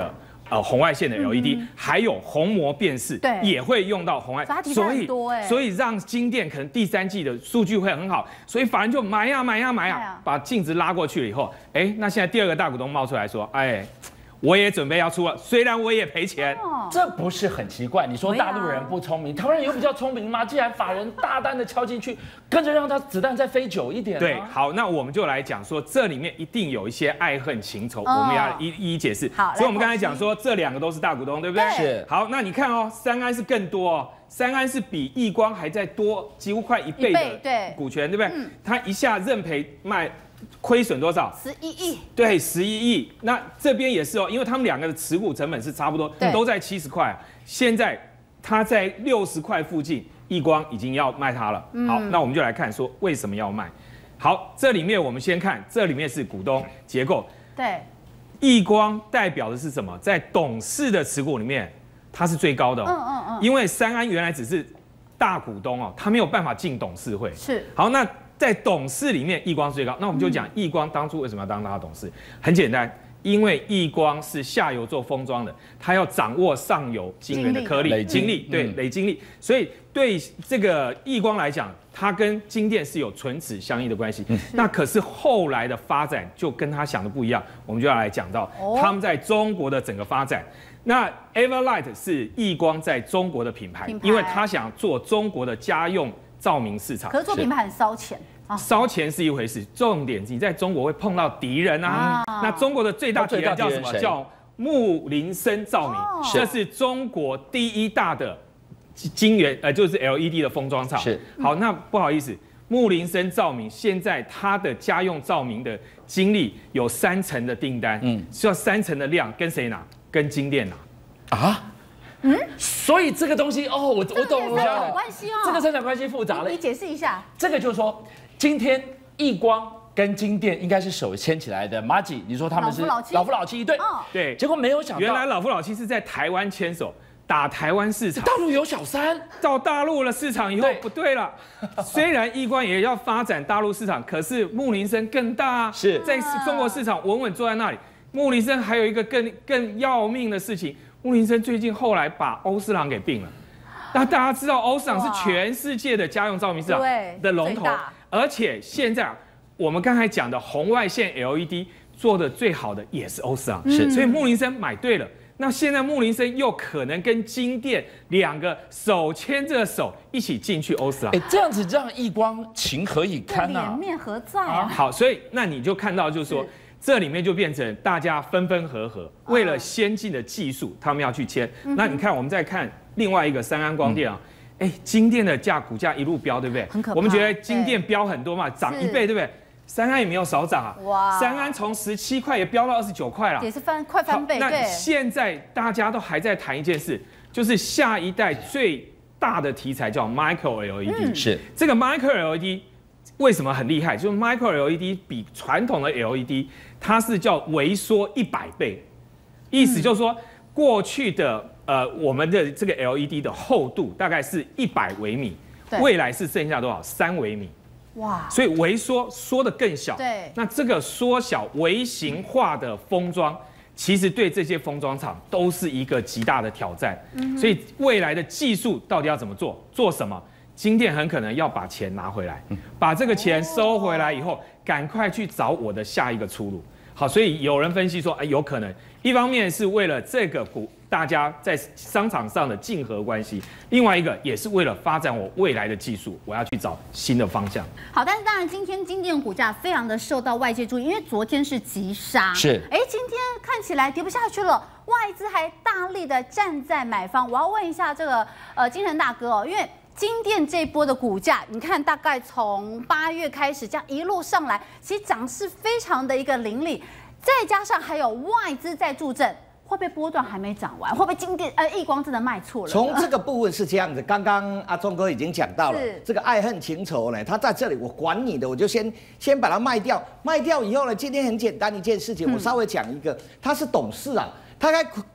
Speaker 5: 呃红外线的 L E D，、嗯、还有虹膜辨识，
Speaker 2: 对，
Speaker 5: 也会用到红外，
Speaker 2: 所以
Speaker 5: 所以让晶电可能第三季的数据会很好，所以法人就买呀买呀买呀，把净值拉过去了以后，哎，那现在第二个大股东冒出来说，哎。我也准备要出了，虽然我也赔钱，
Speaker 1: 哦、这不是很奇怪？你说大陆人不聪明，台湾人有比较聪明吗？既然法人大胆的敲进去，跟着让他子弹再飞久一点、啊。
Speaker 5: 对，好，那我们就来讲说，这里面一定有一些爱恨情仇，哦、我们要一一一解释。
Speaker 2: 好，
Speaker 5: 所以我们刚才讲说，这两个都是大股东，对不对？
Speaker 1: 是。
Speaker 5: 好，那你看哦，三安是更多哦，三安是比亿光还在多，几乎快一倍的股权，对不对？嗯、他一下认赔卖。亏损多少？
Speaker 2: 十一亿。
Speaker 5: 对，十一亿。那这边也是哦，因为他们两个的持股成本是差不多，都在七十块。现在他在六十块附近，亿光已经要卖它了。嗯、好，那我们就来看说为什么要卖。好，这里面我们先看，这里面是股东结构。
Speaker 2: 对。
Speaker 5: 亿光代表的是什么？在董事的持股里面，它是最高的、哦。嗯嗯嗯。因为三安原来只是大股东哦，他没有办法进董事会。
Speaker 2: 是。
Speaker 5: 好，那。在董事里面，亿光是最高。那我们就讲亿光当初为什么要当他的董事？很简单，因为亿光是下游做封装的，他要掌握上游晶圆的颗粒、晶粒，对，累晶粒。所以对这个亿光来讲，它跟晶电是有唇齿相依的关系。那可是后来的发展就跟他想的不一样，我们就要来讲到他们在中国的整个发展。那 Everlight 是亿光在中国的品牌，因为他想做中国的家用照明市场。
Speaker 2: 可是做品牌很烧钱。
Speaker 5: 烧钱是一回事，重点你在中国会碰到敌人啊。啊那中国的最大敌人叫什么？叫木林森照明，哦、这是中国第一大的晶圆，呃，就是 L E D 的封装厂。
Speaker 1: 是。
Speaker 5: 好，那不好意思，木林森照明现在它的家用照明的晶粒有三成的订单，嗯，需要三成的量，跟谁拿？跟晶电拿。
Speaker 1: 啊？嗯，所以这个东西哦，我我懂了，
Speaker 2: 三角关系哦，
Speaker 1: 这个三角关系复杂了，
Speaker 2: 你解释一下。
Speaker 1: 这个就是说。今天亿光跟晶电应该是手牵起来的，马吉，你说他们是老夫老妻一对，
Speaker 2: 哦、
Speaker 5: 对，
Speaker 1: 结果没有想到，
Speaker 5: 原来老夫老妻是在台湾牵手打台湾市场，
Speaker 1: 大陆有小三，
Speaker 5: 到大陆的市场以后不对了，虽然亿光也要发展大陆市场，可是木林森更大啊，
Speaker 1: 是
Speaker 5: 在中国市场稳稳坐在那里。木林森还有一个更更要命的事情，木林森最近后来把欧司朗给并了。那大家知道，欧司朗是全世界的家用照明市场的龙头。而且现在我们刚才讲的红外线 L E D 做的最好的也是欧司朗，是，所以木林森买对了。那现在木林森又可能跟晶电两个手牵着手一起进去欧司朗，
Speaker 1: 哎，这样子让亿光情何以堪啊？
Speaker 2: 脸面何在啊？
Speaker 5: 好，所以那你就看到就是说，这里面就变成大家分分合合，为了先进的技术，他们要去签。那你看，我们再看另外一个三安光电啊。哎，晶电的价股价一路飙，对不对？
Speaker 2: 很可怕。
Speaker 5: 我们觉得晶电飙很多嘛，涨一倍，对不对？三安也没有少涨啊。哇！三安从十七块也飙到二十九块了，
Speaker 2: 也是翻快翻倍。
Speaker 5: 那现在大家都还在谈一件事，就是下一代最大的题材叫 Micro L E D。
Speaker 1: 嗯、是
Speaker 5: 这个 Micro L E D 为什么很厉害？就是 Micro L E D 比传统的 L E D 它是叫微缩一百倍，意思就是说过去的。呃，我们的这个 L E D 的厚度大概是一百微米，未来是剩下多少？三微米。哇！所以微缩缩的更小。
Speaker 2: 对。
Speaker 5: 那这个缩小微型化的封装，其实对这些封装厂都是一个极大的挑战。嗯。所以未来的技术到底要怎么做？做什么？晶电很可能要把钱拿回来，把这个钱收回来以后，赶快去找我的下一个出路。好，所以有人分析说，哎，有可能，一方面是为了这个股大家在商场上的竞合关系，另外一个也是为了发展我未来的技术，我要去找新的方向。
Speaker 2: 好，但是当然今天晶电股价非常的受到外界注意，因为昨天是急杀，
Speaker 1: 是，
Speaker 2: 哎，今天看起来跌不下去了，外资还大力的站在买方。我要问一下这个呃金城大哥哦，因为晶电这一波的股价，你看大概从八月开始这样一路上来，其实涨势非常的一个凌厉，再加上还有外资在助阵，会不会波段还没涨完？会不会晶电呃亿光真的卖错了？
Speaker 6: 从这个部分是这样子，刚刚阿忠哥已经讲到了，这个爱恨情仇呢，他在这里我管你的，我就先先把它卖掉，卖掉以后呢，今天很简单一件事情，我稍微讲一个，他是董事啊。他该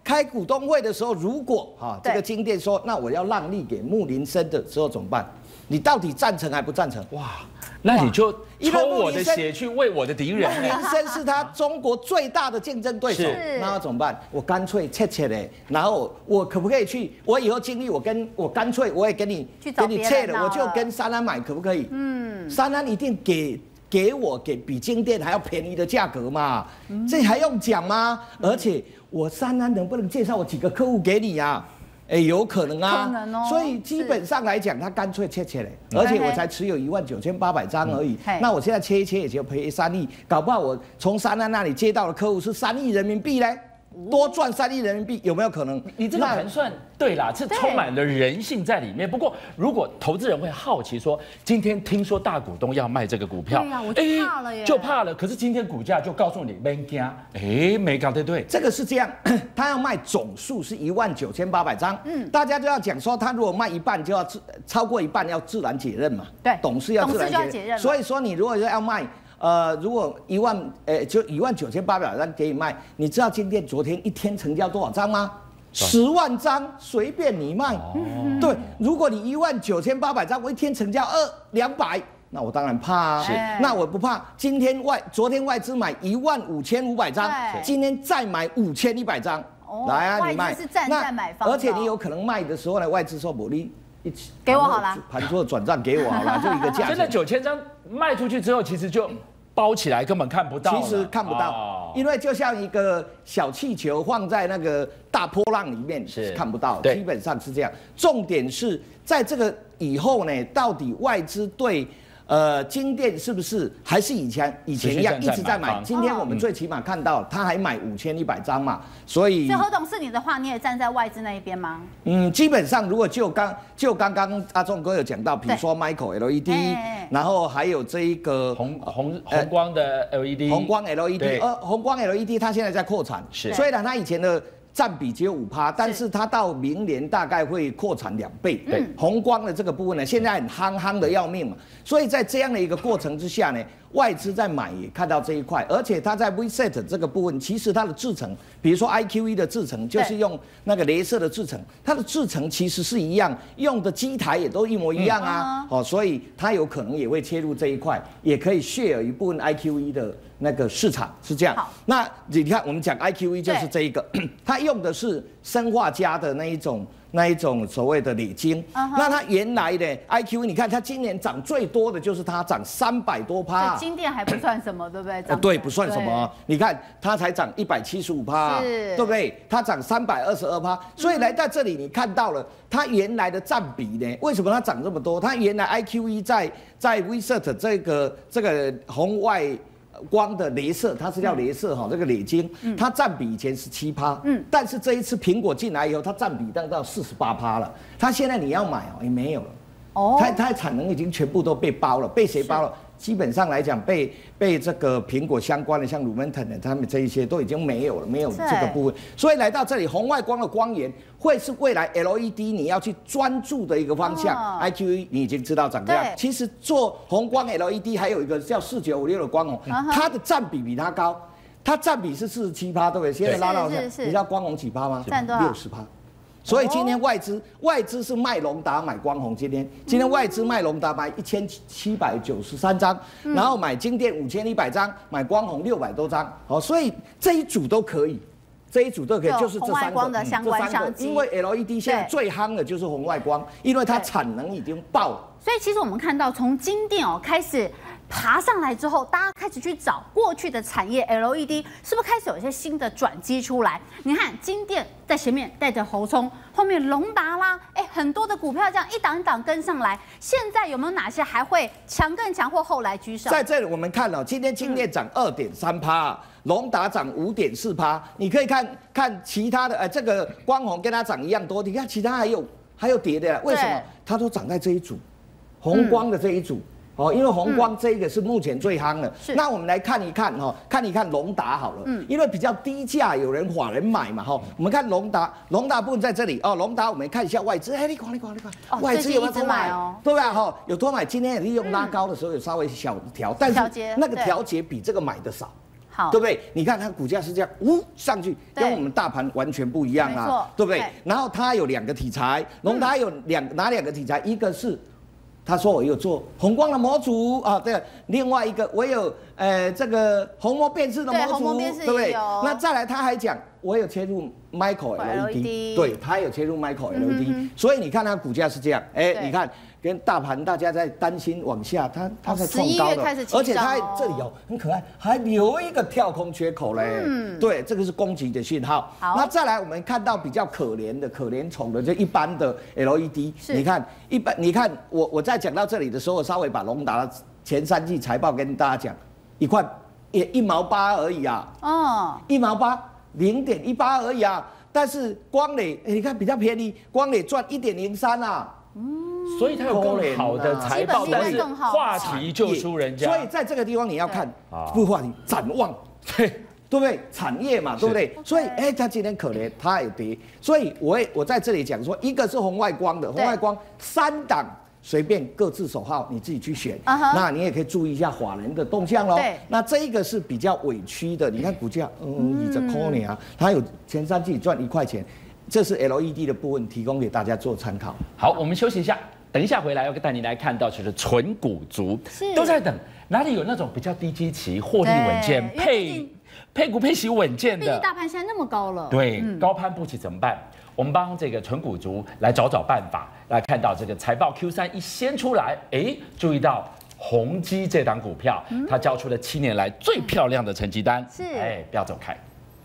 Speaker 6: 开股东会的时候，如果哈这个金店说，那我要让利给木林森的时候怎么办？你到底赞成还不赞成？哇，
Speaker 1: 那你就抽我的血去喂我的敌人。
Speaker 6: 木林森是他中国最大的竞争对手，那要怎么办？我干脆切切嘞，然后我可不可以去？我以后经历我跟我干脆我也跟你给你切了，我就跟三安买，可不可以？嗯，三安一定给。给我给比金店还要便宜的价格嘛，嗯、这还用讲吗？嗯、而且我三安能不能介绍我几个客户给你呀、啊？哎，有可能啊，
Speaker 2: 可能哦。
Speaker 6: 所以基本上来讲，他干脆切切嘞，而且我才持有一万九千八百张而已。嗯、那我现在切一切也就赔三亿，搞不好我从三安那里接到的客户是三亿人民币嘞。多赚三亿人民币有没有可能？
Speaker 1: 你这个盘算对啦，是充满了人性在里面。不过，如果投资人会好奇说，今天听说大股东要卖这个股票，
Speaker 2: 对呀、啊，我就怕了耶，
Speaker 1: 就怕了。可是今天股价就告诉你没惊，哎，没搞对对，
Speaker 6: 这个是这样，他要卖总数是一万九千八百张，嗯，大家就要讲说，他如果卖一半就要自超过一半要自然解任嘛，
Speaker 2: 对，
Speaker 6: 董事要自然解任，所以说你如果要卖。呃，如果一万，呃，就一万九千八百张给你卖，你知道今天昨天一天成交多少张吗？十万张，随便你卖。哦、对，如果你一万九千八百张，我一天成交二两百，那我当然怕啊。那我不怕。今天外，昨天外资买一万五千五百张，今天再买五千一百张，哦、来啊，你卖。
Speaker 2: 外资是站在买方、哦，
Speaker 6: 而且你有可能卖的时候呢，外资说我你一起
Speaker 2: 给我好了，
Speaker 6: 盘错转账给我好了，就一个价钱。
Speaker 1: 真的九千张卖出去之后，其实就。包起来根本看不到，
Speaker 6: 其实看不到，哦、因为就像一个小气球放在那个大波浪里面是看不到，基本上是这样。重点是在这个以后呢，到底外资对呃金店是不是还是以前以前一样一直在买？今天我们最起码看到他还买五千一百张嘛，所以。
Speaker 2: 所以何董是你的话，你也站在外资那一边吗？
Speaker 6: 嗯，基本上如果就刚就刚刚阿仲哥有讲到，比如说 Micro L E D。然后还有这一个
Speaker 1: 红红红光的 L E D，
Speaker 6: 红光 L E D， 呃，红光 L E D 它现在在扩产，
Speaker 1: 是
Speaker 6: 虽然它以前的占比只有五趴，但是它到明年大概会扩产两倍。对，红光的这个部分呢，现在很夯夯的要命嘛，所以在这样的一个过程之下呢，外资在买也看到这一块，而且它在 Vset 这个部分，其实它的制程，比如说 I Q E 的制程，就是用那个雷射的制程，它的制程其实是一样，用的机台也都一模一样啊，嗯、哦，所以它有可能也会切入这一块，也可以 share 一部分 I Q E 的那个市场，是这样。那你看，我们讲 I Q E 就是这一个，它用的是砷化镓的那一种。那一种所谓的锂晶， uh-huh. 那它原来的 I Q E， 你看它今年涨最多的就是它涨三百多趴，
Speaker 2: 金店还不算什么，对不对？
Speaker 6: 呃、对，不算什么。你看它才涨一百七十五趴，对不对？它涨三百二十二趴，所以来到这里你看到了它原来的占比呢？为什么它涨这么多？它原来 I Q E 在在 Vset 这个这个红外。光的雷射，它是叫雷射哈，这个锂晶，它占比以前是七趴，嗯，但是这一次苹果进来以后，它占比降到四十八趴了。它现在你要买哦，也没有了，哦，它它的产能已经全部都被包了，被谁包了？基本上来讲，被被这个苹果相关的，像 Lumentum 的，他们这一些都已经没有了，没有这个部分。所以来到这里，红外光的光源会是未来 L E D 你要去专注的一个方向。哦、I Q E 你已经知道长这样。其实做红光 L E D 还有一个叫四九五六的光红，嗯、它的占比比它高，它占比是四十七趴，对不对？现在拉到这，你知道光红几趴吗？
Speaker 2: 占多少？
Speaker 6: 六十趴。所以今天外资外资是卖隆达买光红，今天今天外资卖隆达买一千七百九十三张，嗯、然后买金店五千一百张，买光红六百多张，好，所以这一组都可以，这一组都可以，就是这三个，
Speaker 2: 的相关商机。
Speaker 6: 因为 L E D 现在最夯的就是红外光，因为它产能已经爆了。
Speaker 2: 所以其实我们看到从金店哦开始。爬上来之后，大家开始去找过去的产业 L E D 是不是开始有一些新的转机出来？你看金店在前面带着侯聪，后面隆达啦，哎，很多的股票这样一档一档跟上来。现在有没有哪些还会强更强或后来居上？
Speaker 6: 在这里我们看了、哦，今天金店涨二点三趴，隆达涨五点四趴。你可以看看其他的，呃，这个光弘跟它涨一样多。你看其他还有还有跌的，为什么？它都涨在这一组，红光的这一组。嗯哦，因为红光这个是目前最夯的，嗯、那我们来看一看哈、哦，看一看隆达好了，嗯，因为比较低价，有人法人买嘛哈、哦，我们看隆达，隆达部分在这里哦，隆达我们看一下外资，哎，你看你看你看，
Speaker 2: 哦、
Speaker 6: 外资有没有多买哦？对吧？哈，有多买，今天也利用拉高的时候有稍微小调，但是那个调节比这个买的少。
Speaker 2: 好，
Speaker 6: 对不对？你看它股价是这样，呜上去，跟我们大盘完全不一样啊，对不对？然后它有两个题材，龙达有两哪两个题材？一个是他说我有做红光的模组啊，对，另外一个我有呃这个虹膜辨识的模组，对不对？那再来他还讲我有切入 micro L E D， 对，他有切入 micro L E D， 所以你看它股价是这样，哎，你看。跟大盘大家在担心往下，它它在创高的，而且它这里有很可爱，还留一个跳空缺口嘞。嗯，对，这个是攻击的讯号。好，那再来我们看到比较可怜的、可怜宠的，就一般的 L E D。你看一般，你看我我在讲到这里的时候，我稍微把龙达的前三季财报跟大家讲，一块也一毛八而已啊。哦，一毛八，零点一八而已啊。但是光磊，你看比较便宜，光磊赚一点零三啊。嗯。
Speaker 1: 所以它有更好的财报，但是话题就输人家。
Speaker 6: 所以在这个地方你要看不是话题，展望，对对不对？产业嘛，对不对？所以哎，它今天可怜，它也跌。所以我我在这里讲说，一个是红外光的，红外光三档随便各自手号，你自己去选。那你也可以注意一下法人的动向喽。那这一个是比较委屈的，你看股价，嗯，一直扣你啊，它有前三季赚一块钱。这是 L E D 的部分，提供给大家做参考。
Speaker 1: 好，我们休息一下，等一下回来要带您来看到，就是纯股族都在等，哪里有那种比较低基期、获利稳健、配配股配息稳健的？毕
Speaker 2: 竟大盘现在那么高了，
Speaker 1: 对，嗯、高攀不起怎么办？我们帮这个纯股族来找找办法，来看到这个财报 Q 三一先出来，哎，注意到宏基这档股票，嗯、它交出了七年来最漂亮的成绩单，
Speaker 2: 是，
Speaker 1: 哎，不要走开。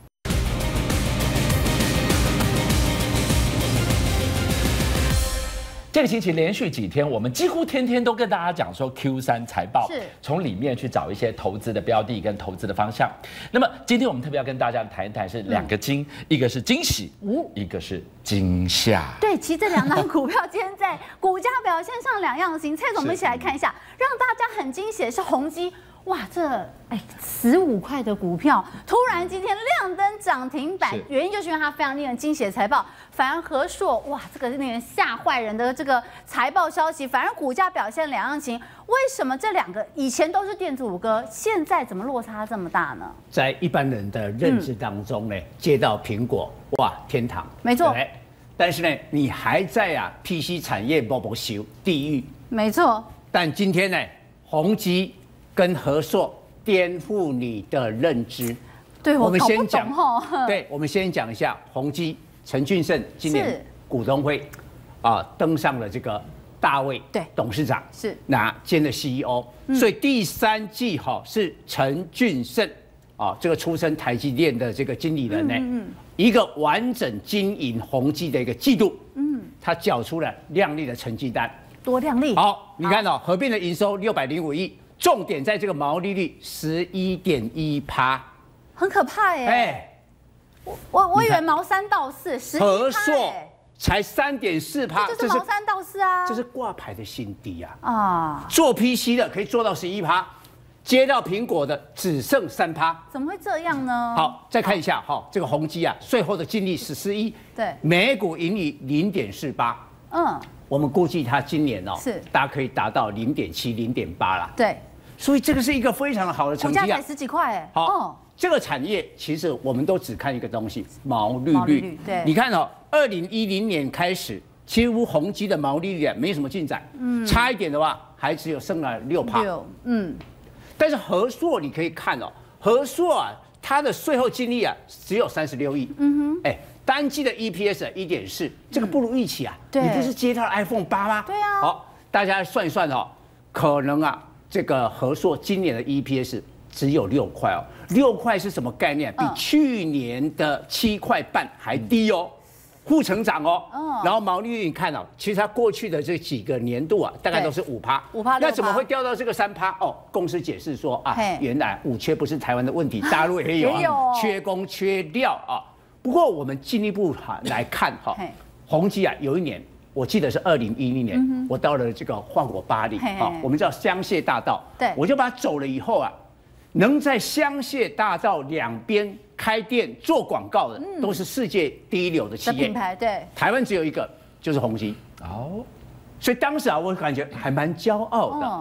Speaker 1: 这个星期连续几天，我们几乎天天都跟大家讲说 Q 三财报，是从里面去找一些投资的标的跟投资的方向。那么今天我们特别要跟大家谈一谈是两个惊，嗯、一个是惊喜，哦、一个是惊吓。
Speaker 2: 对，其实这两档股票今天在股价表现上两样情。蔡总，我们一起来看一下，让大家很惊喜的是宏基。哇，这哎十五块的股票，突然今天亮灯涨停板，原因就是因为它非常令人惊喜的财报。反而和硕，哇，这个令人吓坏人的这个财报消息，反而股价表现两样情。为什么这两个以前都是电子五哥，现在怎么落差这么大呢？
Speaker 7: 在一般人的认知当中呢，嗯、接到苹果，哇，天堂，
Speaker 2: 没错。
Speaker 7: 但是呢，你还在啊 P C 产业波波修地狱，
Speaker 2: 没错。
Speaker 7: 但今天呢，宏基跟和硕颠覆你的认知。
Speaker 2: 对，我们先
Speaker 7: 讲，对，我们先讲一下宏基，陈俊盛今年股东会啊登上了这个大卫对董事长是那兼的 C E O，、嗯、所以第三季哈是陈俊盛啊这个出身台积电的这个经理人呢，嗯嗯、一个完整经营宏基的一个季度，嗯，他缴出了亮丽的成绩单，
Speaker 2: 多亮丽。
Speaker 7: 好，你看哦，合并的营收六百零五亿。重点在这个毛利率十一点一趴，
Speaker 2: 很可怕耶！哎，我我我以为毛三到四，十一趴，
Speaker 7: 和硕才三点四趴，
Speaker 2: 这就是毛三到四啊，
Speaker 7: 这是挂牌的新低啊！啊，做 P C 的可以做到十一趴，接到苹果的只剩三趴，
Speaker 2: 怎么会这样呢？
Speaker 7: 好，再看一下哈，这个宏基啊，税后的净利十四亿，
Speaker 2: 对，
Speaker 7: 每股盈利零点四八，嗯，我们估计它今年哦，是大家可以达到零点七、零点八啦，
Speaker 2: 对。
Speaker 7: 所以这个是一个非常好的成绩啊！
Speaker 2: 股价才十几块哎。
Speaker 7: 好，哦、这个产业其实我们都只看一个东西，毛利率。毛利率对，你看哦，二零一零年开始，几乎宏基的毛利率啊没什么进展，嗯，差一点的话还只有剩了六趴。六，嗯。但是和硕你可以看哦，和硕啊，它的税后净利啊只有三十六亿，嗯哼，哎，单季的 E P S 一点四，这个不如预期啊。对，你不是接到了 iPhone 八吗？
Speaker 2: 对啊。
Speaker 7: 好，大家算一算哦，可能啊。这个和硕今年的 E P S 只有六块哦，六块是什么概念？比去年的七块半还低哦，负成长哦。然后毛利率你看哦，其实它过去的这几个年度啊，大概都是五趴，
Speaker 2: 五趴，
Speaker 7: 那怎么会掉到这个三趴？哦，公司解释说啊，原来五缺不是台湾的问题，大陆也有啊，缺工缺料啊。不过我们进一步哈来看哈，宏基啊，有一年。我记得是二零一零年，嗯、我到了这个换我巴黎啊，我们叫香榭大道，对，我就把它走了以后啊，能在香榭大道两边开店做广告的，嗯、都是世界第一流的企业
Speaker 2: 品牌，对，
Speaker 7: 台湾只有一个，就是宏基哦，所以当时啊，我感觉还蛮骄傲的哦。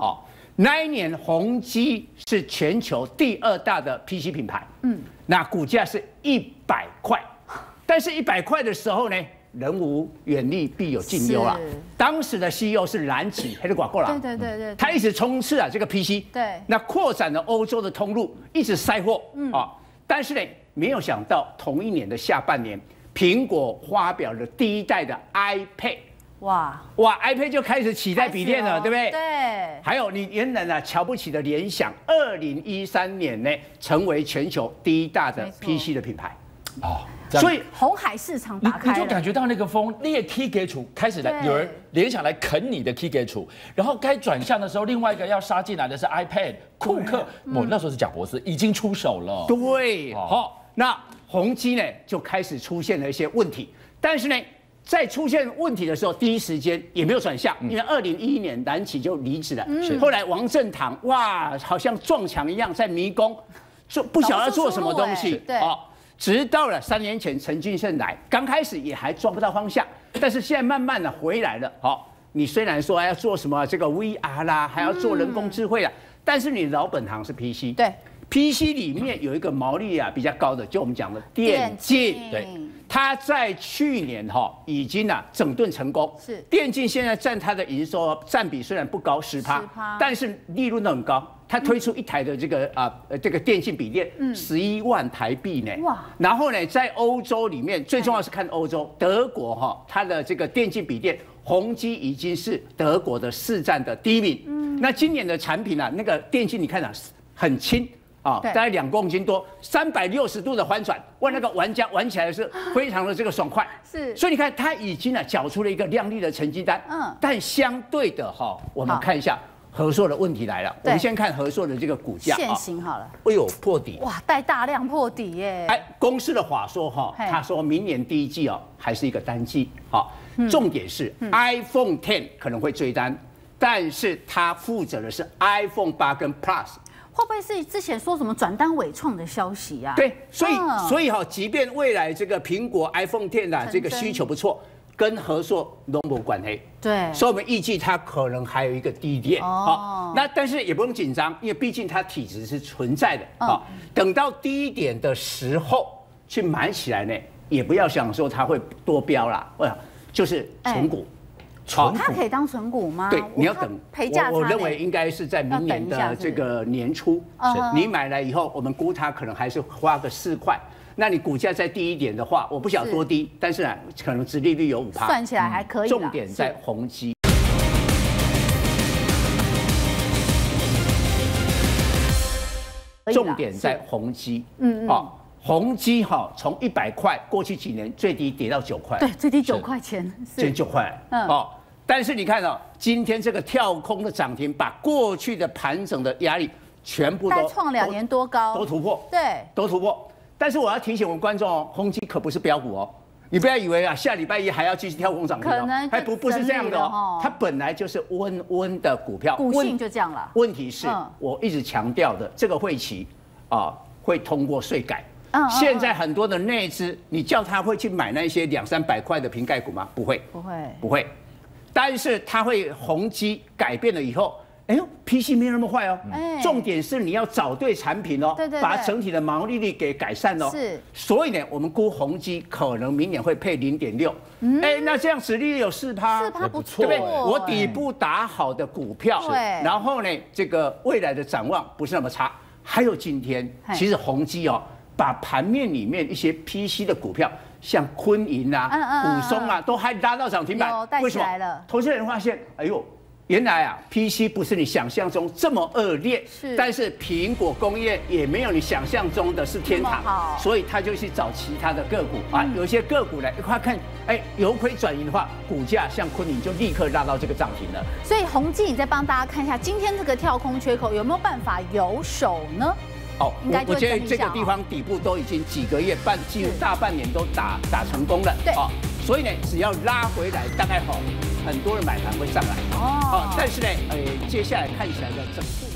Speaker 7: 那一年宏基是全球第二大的 P C 品牌，嗯，那股价是一百块，但是一百块的时候呢，人无远虑，必有近忧啦。当时的 C E O 是蓝旗黑的寡过啦，
Speaker 2: 对对对对，
Speaker 7: 他一直冲刺啊这个 P C，
Speaker 2: 对，
Speaker 7: 那扩展了欧洲的通路，一直塞货，嗯啊，但是呢，没有想到同一年的下半年，苹果发表了第一代的 iPad。哇哇 ，iPad 就开始取代笔电了，对不对？
Speaker 2: 对。
Speaker 7: 还有你原来呢瞧不起的联想，二零一三年呢成为全球第一大的 P C 的品牌。
Speaker 1: 哦，
Speaker 2: 所以红海市场打开了，
Speaker 1: 你就感觉到那个风，列 K 给处开始来，有人联想来啃你的 K 给处，然后该转向的时候，另外一个要杀进来的是 iPad， 库克，我那时候是贾伯斯已经出手了。
Speaker 7: 对，好，那宏基呢就开始出现了一些问题，但是呢。在出现问题的时候，第一时间也没有转向，因为二零一一年蓝旗就离职了。嗯、后来王正堂哇，好像撞墙一样在迷宫，做不晓得做什么东西。
Speaker 2: 对，
Speaker 7: 哦，直到了三年前陈俊盛来，刚开始也还抓不到方向，但是现在慢慢的回来了。好、哦，你虽然说要做什么这个 V R 啦，还要做人工智慧啦，嗯、但是你老本行是 P C。
Speaker 2: 对
Speaker 7: ，P C 里面有一个毛利啊比较高的，就我们讲的电竞。对。它在去年哈已经啊整顿成功，
Speaker 2: 是
Speaker 7: 电竞现在占它的营收占比虽然不高十趴，但是利润都很高。它推出一台的这个啊呃这个电竞笔电，十一万台币呢。哇！然后呢，在欧洲里面最重要是看欧洲，德国哈它的这个电竞笔电，宏基已经是德国的市占的第一名。嗯，那今年的产品啊，那个电竞你看啊很轻。啊，大概两公斤多，三百六十度的翻转，为那个玩家玩起来是非常的这个爽快。
Speaker 2: 是，
Speaker 7: 所以你看，他已经呢缴出了一个亮丽的成绩单。嗯，但相对的哈，我们看一下和硕的问题来了。我们先看和硕的这个股价。
Speaker 2: 现行好了。
Speaker 7: 哎呦，破底。
Speaker 2: 哇，带大量破底耶。
Speaker 7: 哎，公司的话说哈，他说明年第一季哦还是一个单季。好，重点是 iPhone Ten 可能会追单，但是他负责的是 iPhone 八跟 Plus。
Speaker 2: 会不会是之前说什么转单伟创的消息啊？
Speaker 7: 对，所以、嗯、所以哈，即便未来这个苹果 iPhone Ten 啊，这个需求不错，跟和硕都没关系。
Speaker 2: 对，
Speaker 7: 所以我们预计它可能还有一个低点。哦，那但是也不用紧张，因为毕竟它体质是存在的。啊、嗯，等到低点的时候去买起来呢，也不要想说它会多飙啦，喂，就是存股。欸
Speaker 2: 哦，它可以当存股吗？
Speaker 7: 对，你要等
Speaker 2: 赔价。
Speaker 7: 我我认为应该是在明年的这个年初，你买来以后，我们估它可能还是花个四块。那你股价再低一点的话，我不晓得多低，但是呢，可能殖利率有五趴，
Speaker 2: 算起来还可以。
Speaker 7: 重点在宏基。重点在宏基，嗯嗯，哦，宏基哈，从一百块过去几年最低跌到九块，
Speaker 2: 对，最低九块钱，
Speaker 7: 最九块，嗯，哦。但是你看到、哦、今天这个跳空的涨停，把过去的盘整的压力全部都
Speaker 2: 创两年多高，
Speaker 7: 都突破，
Speaker 2: 对，
Speaker 7: 都突破。但是我要提醒我们观众哦，宏基可不是标股哦，你不要以为啊下礼拜一还要继续跳空涨停、哦，
Speaker 2: 可能
Speaker 7: 还不不是这样的哦，它本来就是温温的股票，
Speaker 2: 股性就这样了。
Speaker 7: 问题是、嗯、我一直强调的，这个会期啊会通过税改。嗯嗯嗯现在很多的内资，你叫他会去买那些两三百块的瓶盖股吗？不会，
Speaker 2: 不会，
Speaker 7: 不会。但是它会宏基改变了以后，哎呦 ，P C 没有那么坏哦。哎，重点是你要找对产品哦，
Speaker 2: 对对对，
Speaker 7: 把整体的毛利率给改善哦。
Speaker 2: 是，
Speaker 7: 所以呢，我们估宏基可能明年会配零点六。嗯，哎，那这样殖利率有四趴，
Speaker 2: 四趴不错，
Speaker 7: 对不对？我底部打好的股票，
Speaker 2: 对，
Speaker 7: 然后呢，这个未来的展望不是那么差。还有今天，其实宏基哦，把盘面里面一些 P C 的股票。像昆银啊、股松啊，都还拉到涨停板，
Speaker 2: 为什么？
Speaker 7: 投资人发现，哎呦，原来啊 ，P C 不是你想象中这么恶劣，
Speaker 2: 是，
Speaker 7: 但是苹果工业也没有你想象中的是天堂，所以他就去找其他的个股啊，有一些个股呢，一块看，哎，由亏转盈的话，股价像昆银就立刻拉到这个涨停了。
Speaker 2: 所以宏基，你再帮大家看一下，今天这个跳空缺口有没有办法有手呢？
Speaker 7: 哦，我我觉得这个地方底部都已经几个月半，几乎大半年都打打成功了。
Speaker 2: 对，哦，
Speaker 7: 所以呢，只要拉回来，大概好，很多人买盘会上来。哦，哦，但是呢，呃，接下来看起来的整数。